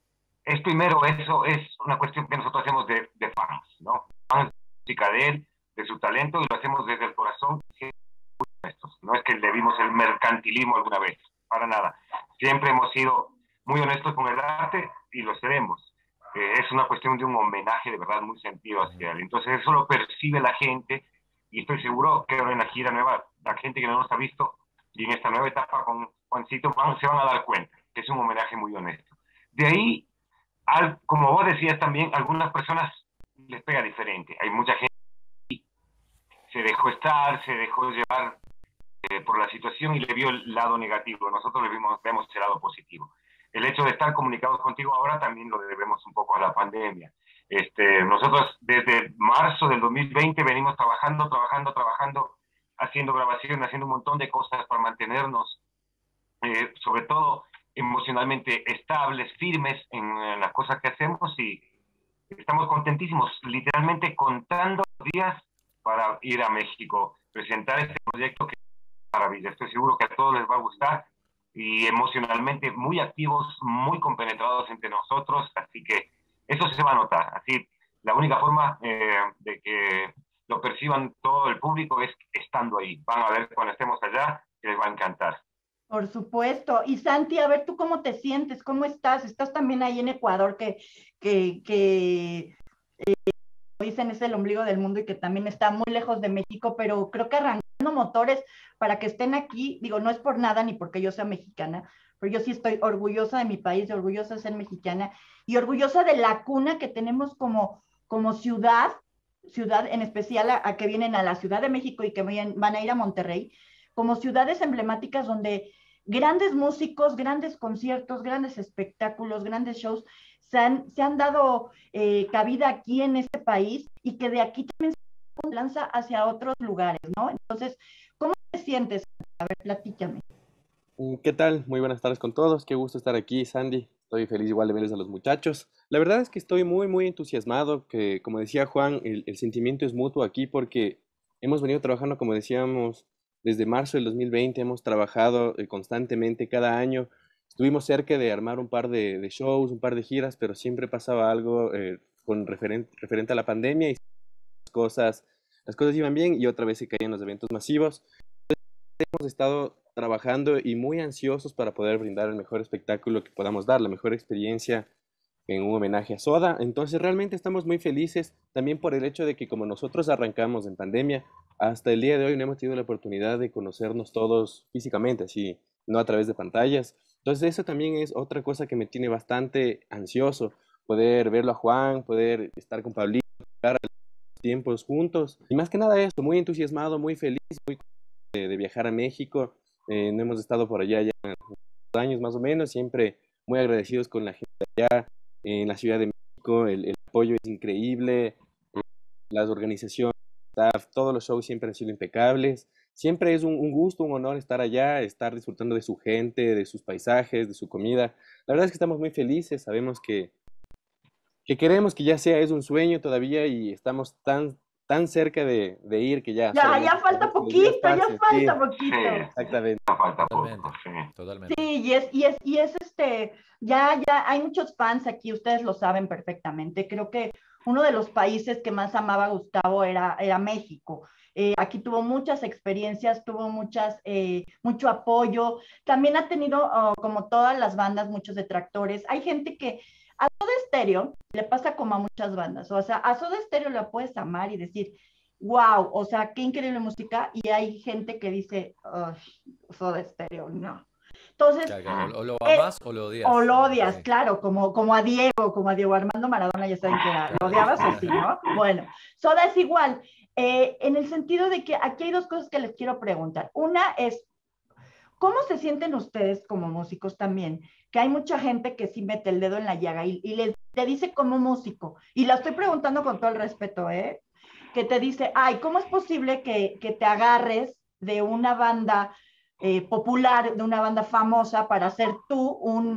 Primero, eso es una cuestión que nosotros hacemos de fans, ¿no? Fans de la música de él, de su talento y lo hacemos desde el corazón. No es que le vimos el mercantilismo alguna vez, para nada. Siempre hemos sido muy honestos con el arte y lo seremos. Es una cuestión de un homenaje de verdad muy sentido hacia él. Entonces eso lo percibe la gente y estoy seguro que ahora en la gira nueva, la gente que no nos ha visto y en esta nueva etapa con Juancito se van a dar cuenta que es un homenaje muy honesto. De ahí, como vos decías también, algunas personas les pega diferente. Hay mucha gente que se dejó estar, se dejó llevar por la situación y le vio el lado negativo. Nosotros vemos el lado positivo. El hecho de estar comunicados contigo ahora también lo debemos un poco a la pandemia. Nosotros desde marzo del 2020 venimos trabajando, haciendo grabaciones, haciendo un montón de cosas para mantenernos, sobre todo emocionalmente estables, firmes en las cosas que hacemos y estamos contentísimos, literalmente contando días para ir a México, presentar este proyecto que es maravilla. Estoy seguro que a todos les va a gustar y emocionalmente muy activos, muy compenetrados entre nosotros, así que eso se va a notar. Así, la única forma de que lo perciban todo el público es estando ahí. Van a ver cuando estemos allá que les va a encantar. Por supuesto. Y Santi, a ver, ¿tú cómo te sientes? ¿Cómo estás? Estás también ahí en Ecuador, que dicen es el ombligo del mundo y que también está muy lejos de México, pero creo que arrancando motores para que estén aquí, digo, no es por nada ni porque yo sea mexicana, pero yo sí estoy orgullosa de mi país, orgullosa de ser mexicana y orgullosa de la cuna que tenemos como ciudad, en especial a que vienen a la Ciudad de México y que van a ir a Monterrey, como ciudades emblemáticas donde grandes músicos, grandes conciertos, grandes espectáculos, grandes shows se han dado cabida aquí en este país y que de aquí también se lanza hacia otros lugares, ¿no? Entonces, ¿cómo te sientes? A ver, platícame. ¿Qué tal? Muy buenas tardes con todos. Qué gusto estar aquí, Sandy. Estoy feliz igual de verles a los muchachos. La verdad es que estoy muy, muy entusiasmado, que como decía Juan, el sentimiento es mutuo aquí porque hemos venido trabajando, como decíamos, desde marzo del 2020, hemos trabajado constantemente cada año. Estuvimos cerca de armar un par de shows, un par de giras, pero siempre pasaba algo referente a la pandemia y las cosas iban bien y otra vez se caían los eventos masivos. Hemos estado trabajando y muy ansiosos para poder brindar el mejor espectáculo que podamos dar, la mejor experiencia en un homenaje a Soda. Entonces realmente estamos muy felices también por el hecho de que como nosotros arrancamos en pandemia, hasta el día de hoy no hemos tenido la oportunidad de conocernos todos físicamente, así, no a través de pantallas. Entonces eso también es otra cosa que me tiene bastante ansioso, poder verlo a Juan, poder estar con Pablito, estar tiempos juntos. Y más que nada eso, muy entusiasmado, muy feliz, muy de viajar a México. No hemos estado por allá ya unos años más o menos, siempre muy agradecidos con la gente de allá en la Ciudad de México, el apoyo es increíble, las organizaciones, staff, todos los shows siempre han sido impecables, siempre es un gusto, un honor estar allá, estar disfrutando de su gente, de sus paisajes, de su comida. La verdad es que estamos muy felices, sabemos que queremos que ya sea, es un sueño todavía y estamos tan cerca de ir que ya... Ya falta poquito, ya falta poquito. Sí, exactamente. Falta poco, sí. Totalmente. Sí, y es ya hay muchos fans aquí, ustedes lo saben perfectamente. Creo que uno de los países que más amaba a Gustavo era México. Aquí tuvo muchas experiencias, tuvo mucho apoyo. También ha tenido, como todas las bandas, muchos detractores. Hay gente que a Soda Stereo le pasa como a muchas bandas. O sea, a Soda Stereo la puedes amar y decir, wow, o sea, qué increíble música. Y hay gente que dice, Soda Stereo, no. Entonces, o lo amas o lo odias. O lo odias, Sí. claro, como a Diego Armando Maradona, ya saben que lo odiabas así, ¿no? Bueno, Soda es igual, en el sentido de que aquí hay dos cosas que les quiero preguntar. Una es, ¿cómo se sienten ustedes como músicos también? Que hay mucha gente que sí mete el dedo en la llaga y te dice como músico, y la estoy preguntando con todo el respeto, que te dice, ay, ¿cómo es posible que te agarres de una banda popular, de una banda famosa para hacer tú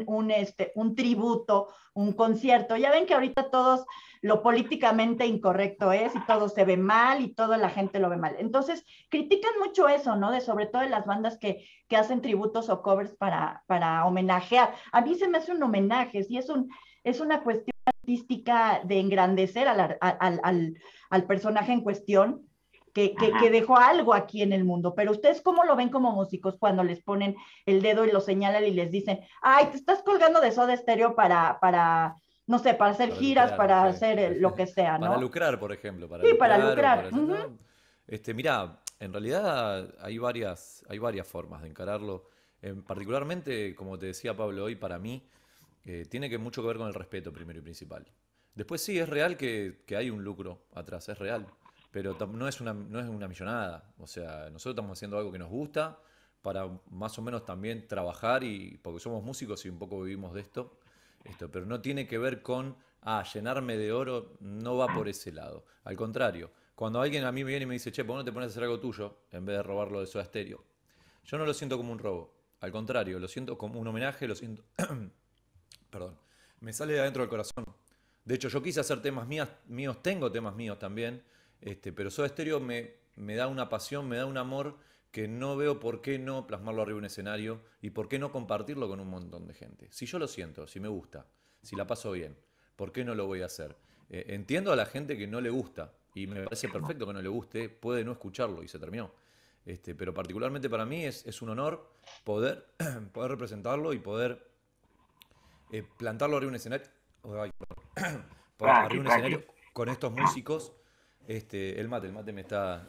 un tributo, un concierto? Ya ven que ahorita todos lo políticamente incorrecto es y todo se ve mal y toda la gente lo ve mal. Entonces, critican mucho eso, ¿no? Sobre todo de las bandas que hacen tributos o covers para homenajear. A mí se me hace un homenaje, sí, es una cuestión artística de engrandecer al personaje en cuestión. que dejó algo aquí en el mundo. Pero ustedes, ¿cómo lo ven como músicos cuando les ponen el dedo y lo señalan y les dicen, ay, te estás colgando de Soda Stereo para no sé, para hacer giras, lucrar, para sí. hacer lo que sea, ¿no? Para lucrar, por ejemplo. Sí, para lucrar. O para no, mirá, en realidad hay varias formas de encararlo. Particularmente, como te decía Pablo hoy, para mí tiene mucho que ver con el respeto primero y principal. Después sí, es real que hay un lucro atrás, es real, pero no es una millonada. O sea, nosotros estamos haciendo algo que nos gusta para más o menos también trabajar, porque somos músicos y un poco vivimos de esto, pero no tiene que ver con llenarme de oro, no va por ese lado. Al contrario, cuando alguien a mí me viene y me dice, che, ¿por qué no te pones a hacer algo tuyo en vez de robarlo de Soda Stereo? Yo no lo siento como un robo, al contrario, lo siento como un homenaje, lo siento... Perdón, me sale de adentro del corazón. De hecho, yo quise hacer temas míos, tengo temas míos también, pero Soda Stereo me da una pasión, me da un amor que no veo por qué no plasmarlo arriba de un escenario y por qué no compartirlo con un montón de gente. Si yo lo siento, si me gusta, si la paso bien, ¿por qué no lo voy a hacer? Entiendo a la gente que no le gusta y me parece perfecto que no le guste, puede no escucharlo y se terminó. Pero particularmente para mí es un honor poder representarlo y poder plantarlo arriba de un escenario. Arriba de un escenario con estos músicos. El mate me está...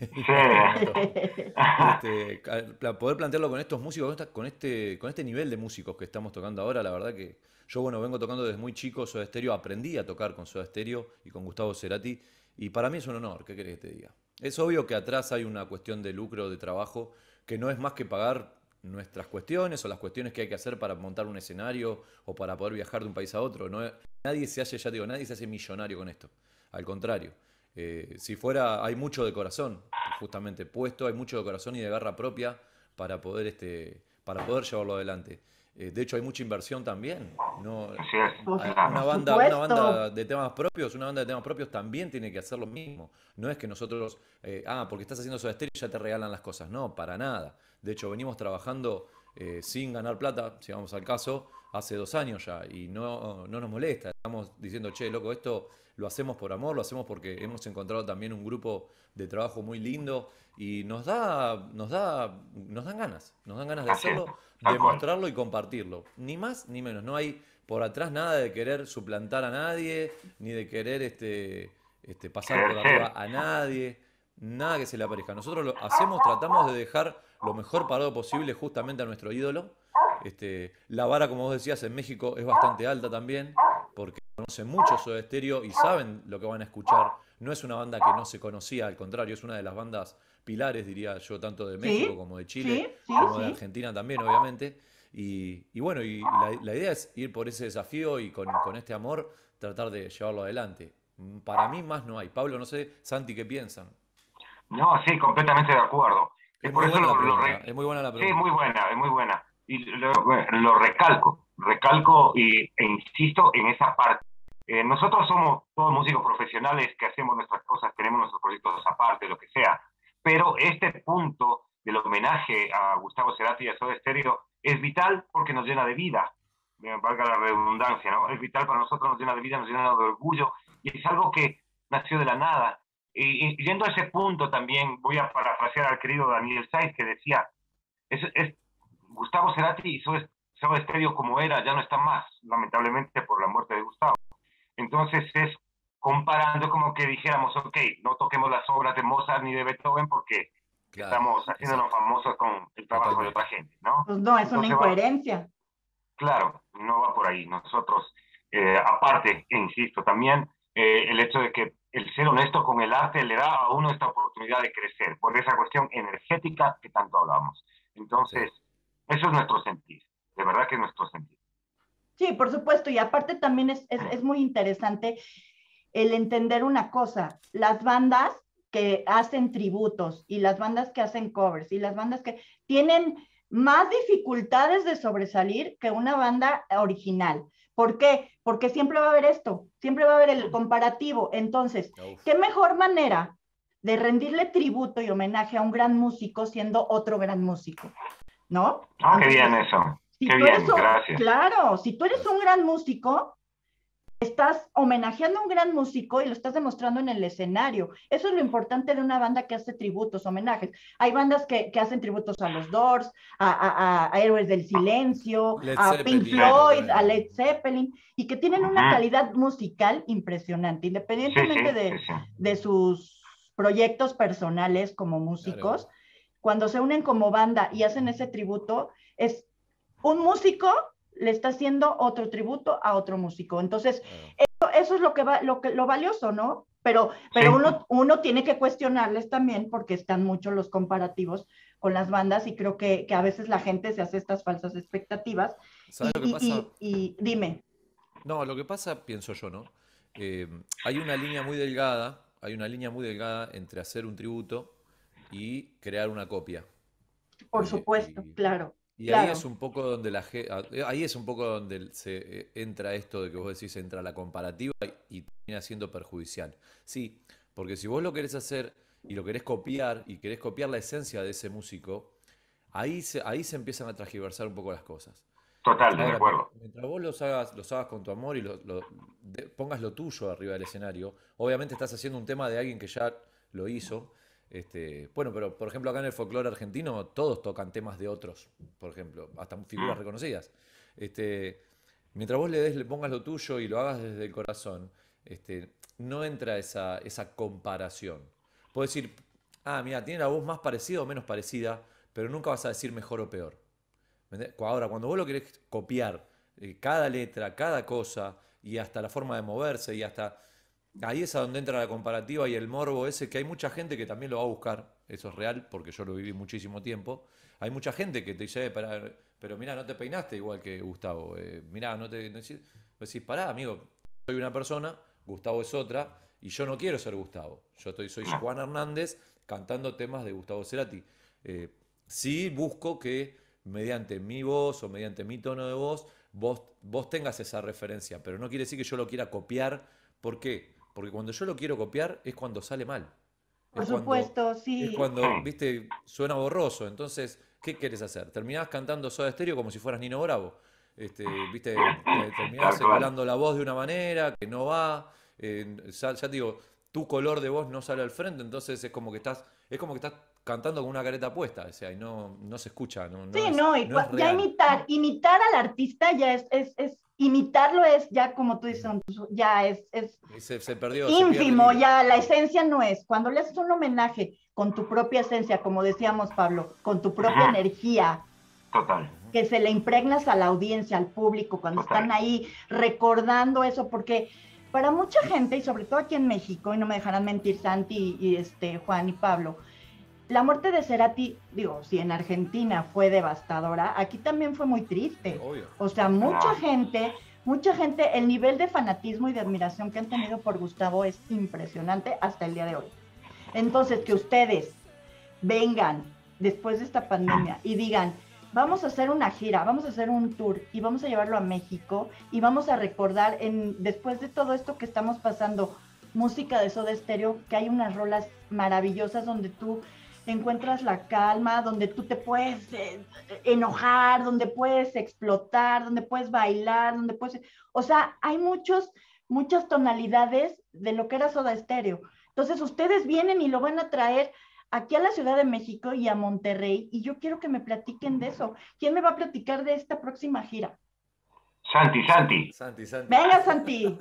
poder plantearlo con estos músicos, con este nivel de músicos que estamos tocando ahora, la verdad que yo, vengo tocando desde muy chico Soda Stereo, aprendí a tocar con Soda Stereo y con Gustavo Cerati, y para mí es un honor, ¿qué querés que te diga? Es obvio que atrás hay una cuestión de lucro, de trabajo, que no es más que pagar nuestras cuestiones o las cuestiones que hay que hacer para montar un escenario o para poder viajar de un país a otro. Nadie se hace millonario con esto, al contrario. Si fuera, hay mucho de corazón, justamente puesto, hay mucho de corazón y de garra propia para poder llevarlo adelante. De hecho, hay mucha inversión también. Una banda de temas propios también tiene que hacer lo mismo. No es que nosotros, porque estás haciendo Soda Stereo ya te regalan las cosas. No, para nada. De hecho, venimos trabajando sin ganar plata, si vamos al caso, hace 2 años ya, y no nos molesta. Estamos diciendo, che, loco, esto lo hacemos por amor, lo hacemos porque hemos encontrado también un grupo de trabajo muy lindo y nos dan ganas de hacerlo, de mostrarlo y compartirlo. Ni más ni menos. No hay por atrás nada de querer suplantar a nadie, ni de querer pasar por arriba a nadie, nada que se le aparezca. Nosotros lo hacemos, tratamos de dejar lo mejor parado posible justamente a nuestro ídolo. La vara, como vos decías, en México es bastante alta también, porque conocen mucho Soda Stereo y saben lo que van a escuchar. No es una banda que no se conocía, al contrario, es una de las bandas pilares, diría yo, tanto de México como de Chile, como de Argentina también, obviamente. Y la idea es ir por ese desafío y con este amor tratar de llevarlo adelante. Para mí más no hay. Pablo, no sé, Santi, ¿qué piensan? No, sí, completamente de acuerdo. Es muy buena la pregunta. Es muy buena la pregunta. Sí, es muy buena. Y lo recalco e insisto en esa parte. Nosotros somos todos músicos profesionales que hacemos nuestras cosas, tenemos nuestros proyectos aparte, lo que sea, pero este punto del homenaje a Gustavo Cerati y a Soda Stereo es vital porque nos llena de vida, valga la redundancia, ¿no? Es vital para nosotros, nos llena de vida, nos llena de orgullo, y es algo que nació de la nada. Y yendo a ese punto también voy a parafrasear al querido Daniel Saiz, que decía, Gustavo Cerati y Soda Stereo como era ya no está más, lamentablemente por la muerte de Gustavo. Entonces es comparando como que dijéramos, ok, no toquemos las obras de Mozart ni de Beethoven porque estamos haciéndonos famosos con el trabajo de otra gente, ¿no? Pues no, es una incoherencia. Claro, no va por ahí. Nosotros, aparte, insisto, también el hecho de que el ser honesto con el arte le da a uno esta oportunidad de crecer, por esa cuestión energética que tanto hablamos. Entonces, eso es nuestro sentir, de verdad que es nuestro sentir. Sí, por supuesto, y aparte también es muy interesante el entender una cosa, las bandas que hacen tributos y las bandas que hacen covers y las bandas que tienen más dificultades de sobresalir que una banda original. ¿Por qué? Porque siempre va a haber esto, siempre va a haber el comparativo. Entonces, ¿qué mejor manera de rendirle tributo y homenaje a un gran músico siendo otro gran músico? ¿No? Qué bien eso. Qué bien, gracias. Claro, si tú eres un gran músico, estás homenajeando a un gran músico y lo estás demostrando en el escenario. Eso es lo importante de una banda que hace tributos, homenajes. Hay bandas que hacen tributos a los Doors, a Héroes del Silencio, Led a Zeppelin, Pink Floyd, bueno. a Led Zeppelin, y que tienen una calidad musical impresionante, independientemente de sus proyectos personales como músicos. Claro. Cuando se unen como banda y hacen ese tributo, es un músico le está haciendo otro tributo a otro músico. Entonces, eso es lo valioso, ¿no? Pero uno tiene que cuestionarles también porque están mucho los comparativos con las bandas y creo que a veces la gente se hace estas falsas expectativas. ¿Sabes lo que pasa? Y dime. No, lo que pasa, pienso yo, ¿no? Hay una línea muy delgada entre hacer un tributo y crear una copia. Por supuesto, claro. Y claro. ahí es un poco donde ahí es un poco donde se entra esto de que vos decís, entra la comparativa y termina siendo perjudicial. Sí, porque si vos lo querés hacer y lo querés copiar y querés copiar la esencia de ese músico, ahí se empiezan a transgiversar un poco las cosas. Total, Ahora, de acuerdo. mientras vos los hagas con tu amor y pongas lo tuyo arriba del escenario, obviamente estás haciendo un tema de alguien que ya lo hizo. Bueno, pero por ejemplo acá en el folclore argentino todos tocan temas de otros, por ejemplo, hasta figuras reconocidas. Mientras vos le pongas lo tuyo y lo hagas desde el corazón, no entra esa comparación. Puedes decir, mira, tiene la voz más parecida o menos parecida, pero nunca vas a decir mejor o peor. Ahora, cuando vos lo querés copiar, cada letra, cada cosa, y hasta la forma de moverse, y hasta... Ahí es a donde entra la comparativa y el morbo ese, que hay mucha gente que también lo va a buscar, eso es real, porque yo lo viví muchísimo tiempo. Hay mucha gente que te dice, pero mirá, no te peinaste igual que Gustavo, mirá, decís, pará, amigo, soy una persona, Gustavo es otra, y yo no quiero ser Gustavo. Soy Juan Hernández cantando temas de Gustavo Cerati. Sí busco que mediante mi voz o mediante mi tono de voz, vos tengas esa referencia, pero no quiere decir que yo lo quiera copiar. ¿Por qué? Porque cuando yo lo quiero copiar es cuando sale mal. Por supuesto, sí. Es cuando, viste, suena borroso. Entonces, ¿qué quieres hacer? Terminás cantando Soda Stereo como si fueras Nino Bravo. Viste, terminás hablando la voz de una manera que no va. Ya te digo, tu color de voz no sale al frente, entonces es como que estás cantando con una careta puesta, o sea, y no se escucha. Ya imitar al artista ya es imitarlo es ya, como tú dices, ya es se perdió, ínfimo, ya la esencia no es. Cuando le haces un homenaje con tu propia esencia, como decíamos, Pablo, con tu propia energía, total, que se le impregnas a la audiencia, al público, cuando están ahí recordando eso, porque para mucha gente, y sobre todo aquí en México, y no me dejarán mentir Santi y Juan y Pablo, la muerte de Cerati, digo, si en Argentina fue devastadora, aquí también fue muy triste. Obvio. O sea, mucha gente, el nivel de fanatismo y de admiración que han tenido por Gustavo es impresionante hasta el día de hoy. Entonces, que ustedes vengan después de esta pandemia y digan, vamos a hacer una gira, vamos a hacer un tour y vamos a llevarlo a México y vamos a recordar, después de todo esto que estamos pasando, música de Soda Stereo, que hay unas rolas maravillosas donde tú encuentras la calma, donde tú te puedes enojar, donde puedes explotar, donde puedes bailar, o sea, hay muchas tonalidades de lo que era Soda Stereo. Entonces ustedes vienen y lo van a traer aquí a la Ciudad de México y a Monterrey, y yo quiero que me platiquen de eso. ¿Quién me va a platicar de esta próxima gira? Santi. Venga, Santi.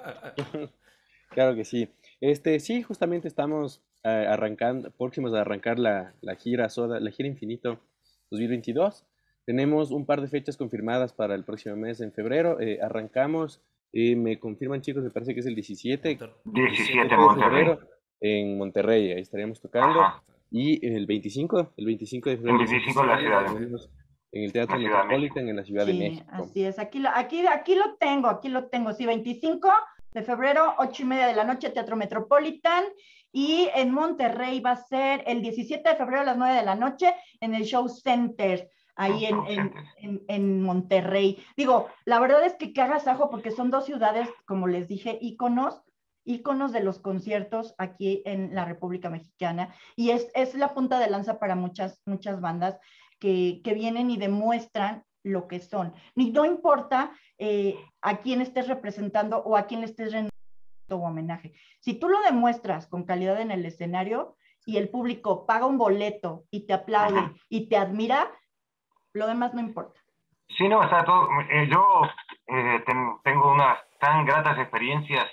Claro que sí. Sí, justamente estamos próximos a arrancar la gira la gira Infinito 2022. Tenemos un par de fechas confirmadas para el próximo mes, en febrero. Arrancamos, me confirman, chicos, me parece que es el 17 de febrero en Monterrey. Ahí estaríamos tocando. Ajá. Y el 25 de febrero. El 25 en la Ciudad de México. En el Teatro Metropolitan en la Ciudad de México. Así es, aquí lo tengo, sí, 25 de febrero, 8:30 de la noche, Teatro Metropolitan, y en Monterrey va a ser el 17 de febrero a las 9 de la noche en el Show Center, ahí en Monterrey. Digo, la verdad es que agasajo, porque son dos ciudades, como les dije, íconos de los conciertos aquí en la República Mexicana, y es la punta de lanza para muchas bandas que vienen y demuestran lo que son. Y no importa a quién estés representando o a quién le estés rendiendo homenaje. Si tú lo demuestras con calidad en el escenario y el público paga un boleto y te aplaude y te admira, lo demás no importa. Sí, no, está todo. Yo tengo unas tan gratas experiencias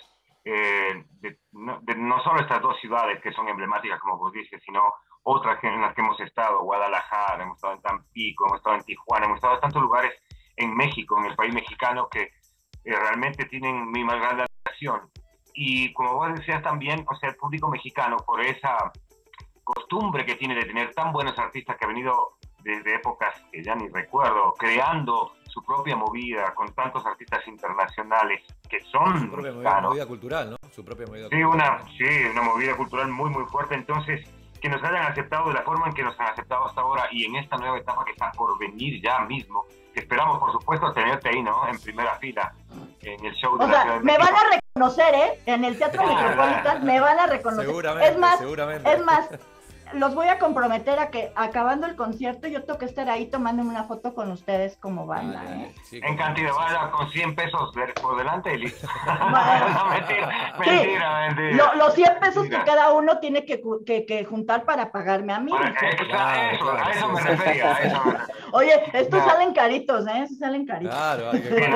de no solo estas dos ciudades que son emblemáticas, como vos dices, sino otras en las que hemos estado, Guadalajara, hemos estado en Tampico, hemos estado en Tijuana, hemos estado en tantos lugares en México, en el país mexicano, que realmente tienen mi más grande admiración. Y como vos decías también, o sea, el público mexicano, por esa costumbre que tiene de tener tan buenos artistas que han venido desde épocas que ya ni recuerdo, creando su propia movida con tantos artistas internacionales que son su propia movida cultural, ¿no? Su propia movida cultural. Una movida cultural muy, muy fuerte. Entonces, que nos hayan aceptado de la forma en que nos han aceptado hasta ahora y en esta nueva etapa que está por venir ya mismo, que esperamos, por supuesto, tenerte ahí, ¿no? En primera fila, en el show de la Ciudad de me México. van a reconocer, ¿eh? En el Teatro Metropolitan me van a reconocer. Seguramente. Es más, los voy a comprometer a que acabando el concierto yo tengo que estar ahí tomándome una foto con ustedes como banda. Sí, en cantidad, vaya con 100 pesos por delante y listo. No, mentira. Los 100 pesos que cada uno tiene que juntar para pagarme a mí. A eso me refería. Oye, estos salen caritos, ¿eh? Salen caritos. Claro, hay que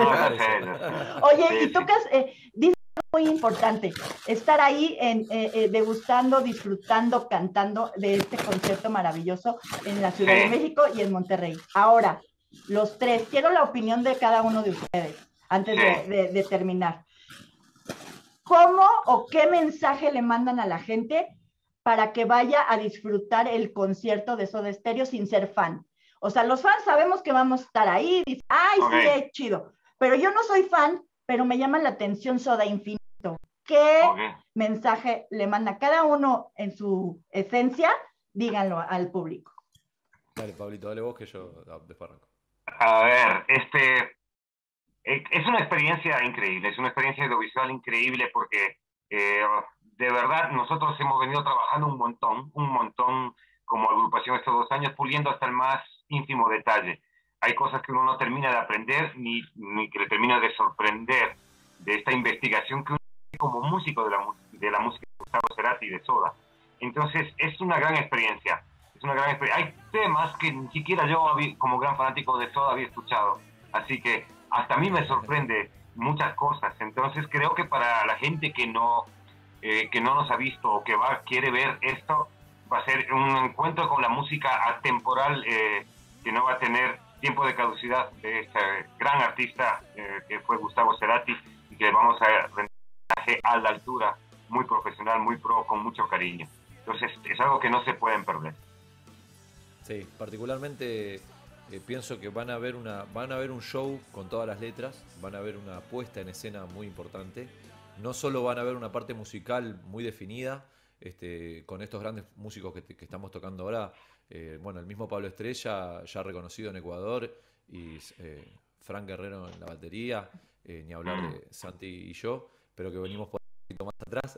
Oye, y tú dices muy importante, estar ahí degustando, disfrutando, cantando de este concierto maravilloso en la Ciudad de México y en Monterrey. Ahora, los tres, quiero la opinión de cada uno de ustedes antes de terminar. ¿Cómo o qué mensaje le mandan a la gente para que vaya a disfrutar el concierto de Soda Stereo sin ser fan? O sea, los fans sabemos que vamos a estar ahí, dicen, ay, sí, es chido, pero yo no soy fan, pero me llama la atención Soda Infinito. ¿Qué mensaje le manda cada uno en su esencia? Díganlo al público. Dale, Pablito, dale vos que yo después arranco. A ver, es una experiencia increíble, es una experiencia audiovisual increíble porque de verdad nosotros hemos venido trabajando un montón como agrupación estos 2 años, puliendo hasta el más ínfimo detalle. Hay cosas que uno no termina de aprender ni que le termina de sorprender de esta investigación que uno hace como músico de la música de Gustavo Cerati y de Soda. Entonces es una gran experiencia. Hay temas que ni siquiera yo como gran fanático de Soda había escuchado. Así que hasta a mí me sorprende muchas cosas. Entonces creo que para la gente que no nos ha visto o que quiere ver esto, va a ser un encuentro con la música atemporal que no va a tener tiempo de caducidad de este gran artista que fue Gustavo Cerati y que vamos a rendir a la altura, muy profesional, muy pro, con mucho cariño. Entonces es algo que no se pueden perder. Sí, particularmente pienso que van a ver un show con todas las letras, van a ver una puesta en escena muy importante. No solo van a ver una parte musical muy definida, con estos grandes músicos que estamos tocando ahora, bueno, el mismo Pablo Estrella, ya reconocido en Ecuador, y Frank Guerrero en la batería, ni hablar de Santi y yo, pero que venimos por un poquito más atrás.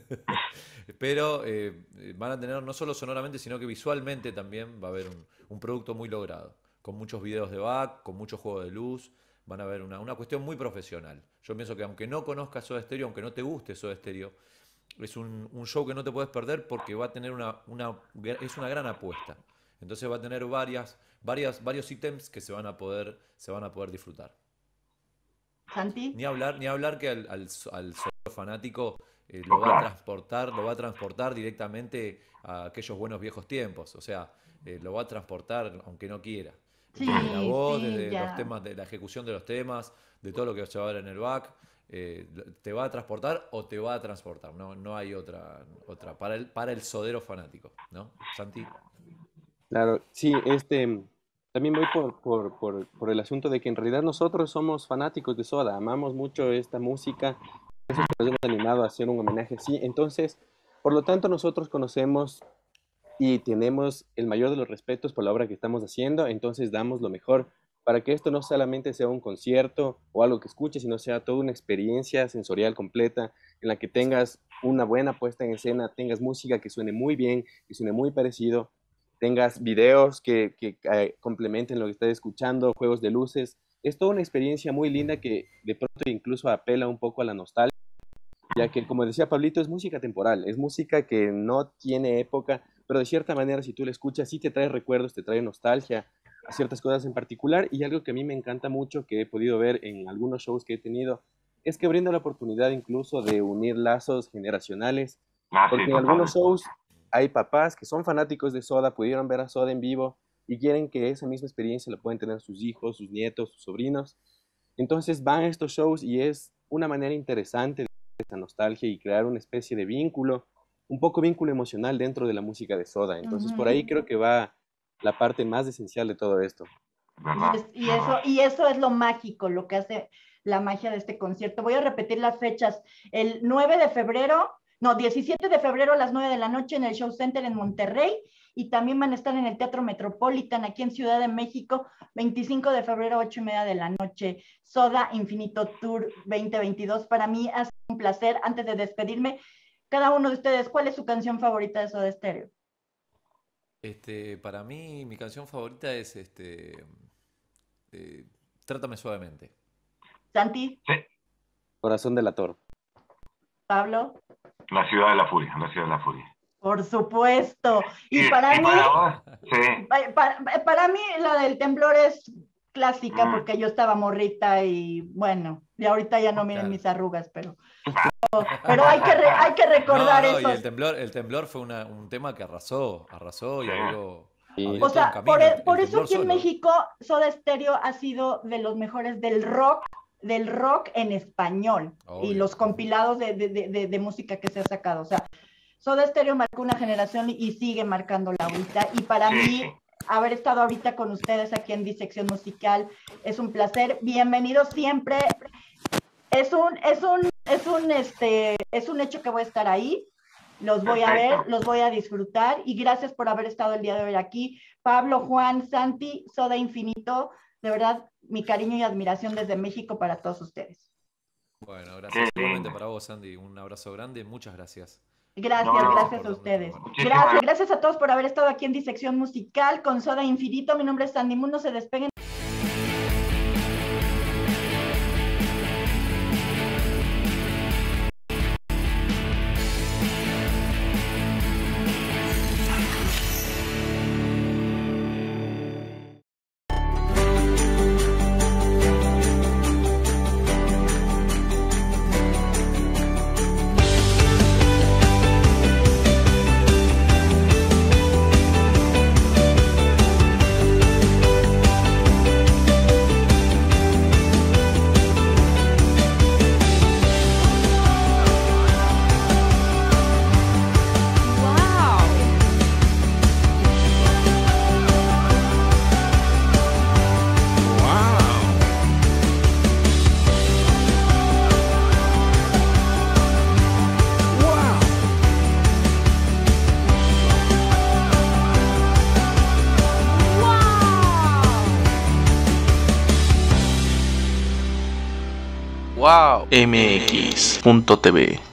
Pero van a tener no solo sonoramente, sino que visualmente también va a haber un producto muy logrado, con muchos videos de back, con mucho juego de luz. Van a ver una cuestión muy profesional. Yo pienso que aunque no conozcas Soda Stereo, aunque no te guste Soda Stereo, es un show que no te puedes perder porque va a tener es una gran apuesta. Entonces va a tener varios ítems que se van a poder disfrutar. Santi. Ni hablar que al solo fanático lo va a transportar directamente a aquellos buenos viejos tiempos. O sea, lo va a transportar aunque no quiera. Desde la voz, desde los temas, de la ejecución de los temas, de todo lo que se va a ver en el back, te va a transportar o te va a transportar. No hay otra para el sodero fanático, ¿no? Santi. Claro, sí, también voy por el asunto de que en realidad nosotros somos fanáticos de Soda, amamos mucho esta música, por eso nos hemos animado a hacer un homenaje así. Entonces, por lo tanto, nosotros conocemos y tenemos el mayor de los respetos por la obra que estamos haciendo, entonces damos lo mejor para que esto no solamente sea un concierto o algo que escuches, sino sea toda una experiencia sensorial completa en la que tengas una buena puesta en escena, tengas música que suene muy bien, que suene muy parecido. tengas videos que complementen lo que estás escuchando, juegos de luces. Es toda una experiencia muy linda que de pronto incluso apela un poco a la nostalgia, ya que, como decía Pablito, es música temporal, es música que no tiene época, pero de cierta manera si tú la escuchas sí te trae recuerdos, te trae nostalgia a ciertas cosas en particular, y algo que a mí me encanta mucho, que he podido ver en algunos shows que he tenido, es que brinda la oportunidad incluso de unir lazos generacionales, porque en algunos shows hay papás que son fanáticos de Soda, pudieron ver a Soda en vivo y quieren que esa misma experiencia la pueden tener sus hijos, sus nietos, sus sobrinos. Entonces van a estos shows y es una manera interesante de esa nostalgia y crear una especie de vínculo, un poco vínculo emocional dentro de la música de Soda. Entonces por ahí creo que va la parte más esencial de todo esto. Y eso es lo mágico, lo que hace la magia de este concierto. Voy a repetir las fechas. El 17 de febrero a las 9 de la noche en el Show Center en Monterrey, y también van a estar en el Teatro Metropolitan aquí en Ciudad de México, 25 de febrero, 8:30 de la noche, Soda Infinito Tour 2022. Para mí ha sido un placer. Antes de despedirme, cada uno de ustedes, ¿cuál es su canción favorita de Soda Stereo? Para mí, mi canción favorita es Trátame Suavemente. ¿Santi? Sí. Corazón delator. ¿Pablo? La Ciudad de la Furia, La Ciudad de la Furia. Por supuesto. Y para mí, para mí la del Temblor es clásica, porque yo estaba morrita y bueno, y ahorita ya no miren mis arrugas, pero hay que recordar eso. Y el temblor fue un tema que arrasó y abrió o sea, todo un camino. por eso aquí en México Soda Stereo ha sido de los mejores del rock en español, y los compilados de música que se ha sacado. O sea, Soda Stereo marcó una generación y sigue marcándola ahorita, y para mí haber estado ahorita con ustedes aquí en Disección Musical es un placer. Bienvenidos siempre. Es un hecho que voy a estar ahí. Los voy a ver, los voy a disfrutar, y gracias por haber estado el día de hoy aquí. Pablo, Juan, Santi, Soda Infinito, de verdad, mi cariño y admiración desde México para todos ustedes. Bueno, gracias igualmente para vos, Sandy. Un abrazo grande, muchas gracias. Gracias a ustedes. Gracias a todos por haber estado aquí en Disección Musical con Soda Infinito. Mi nombre es Sandy Moon, no se despeguen. mx.tv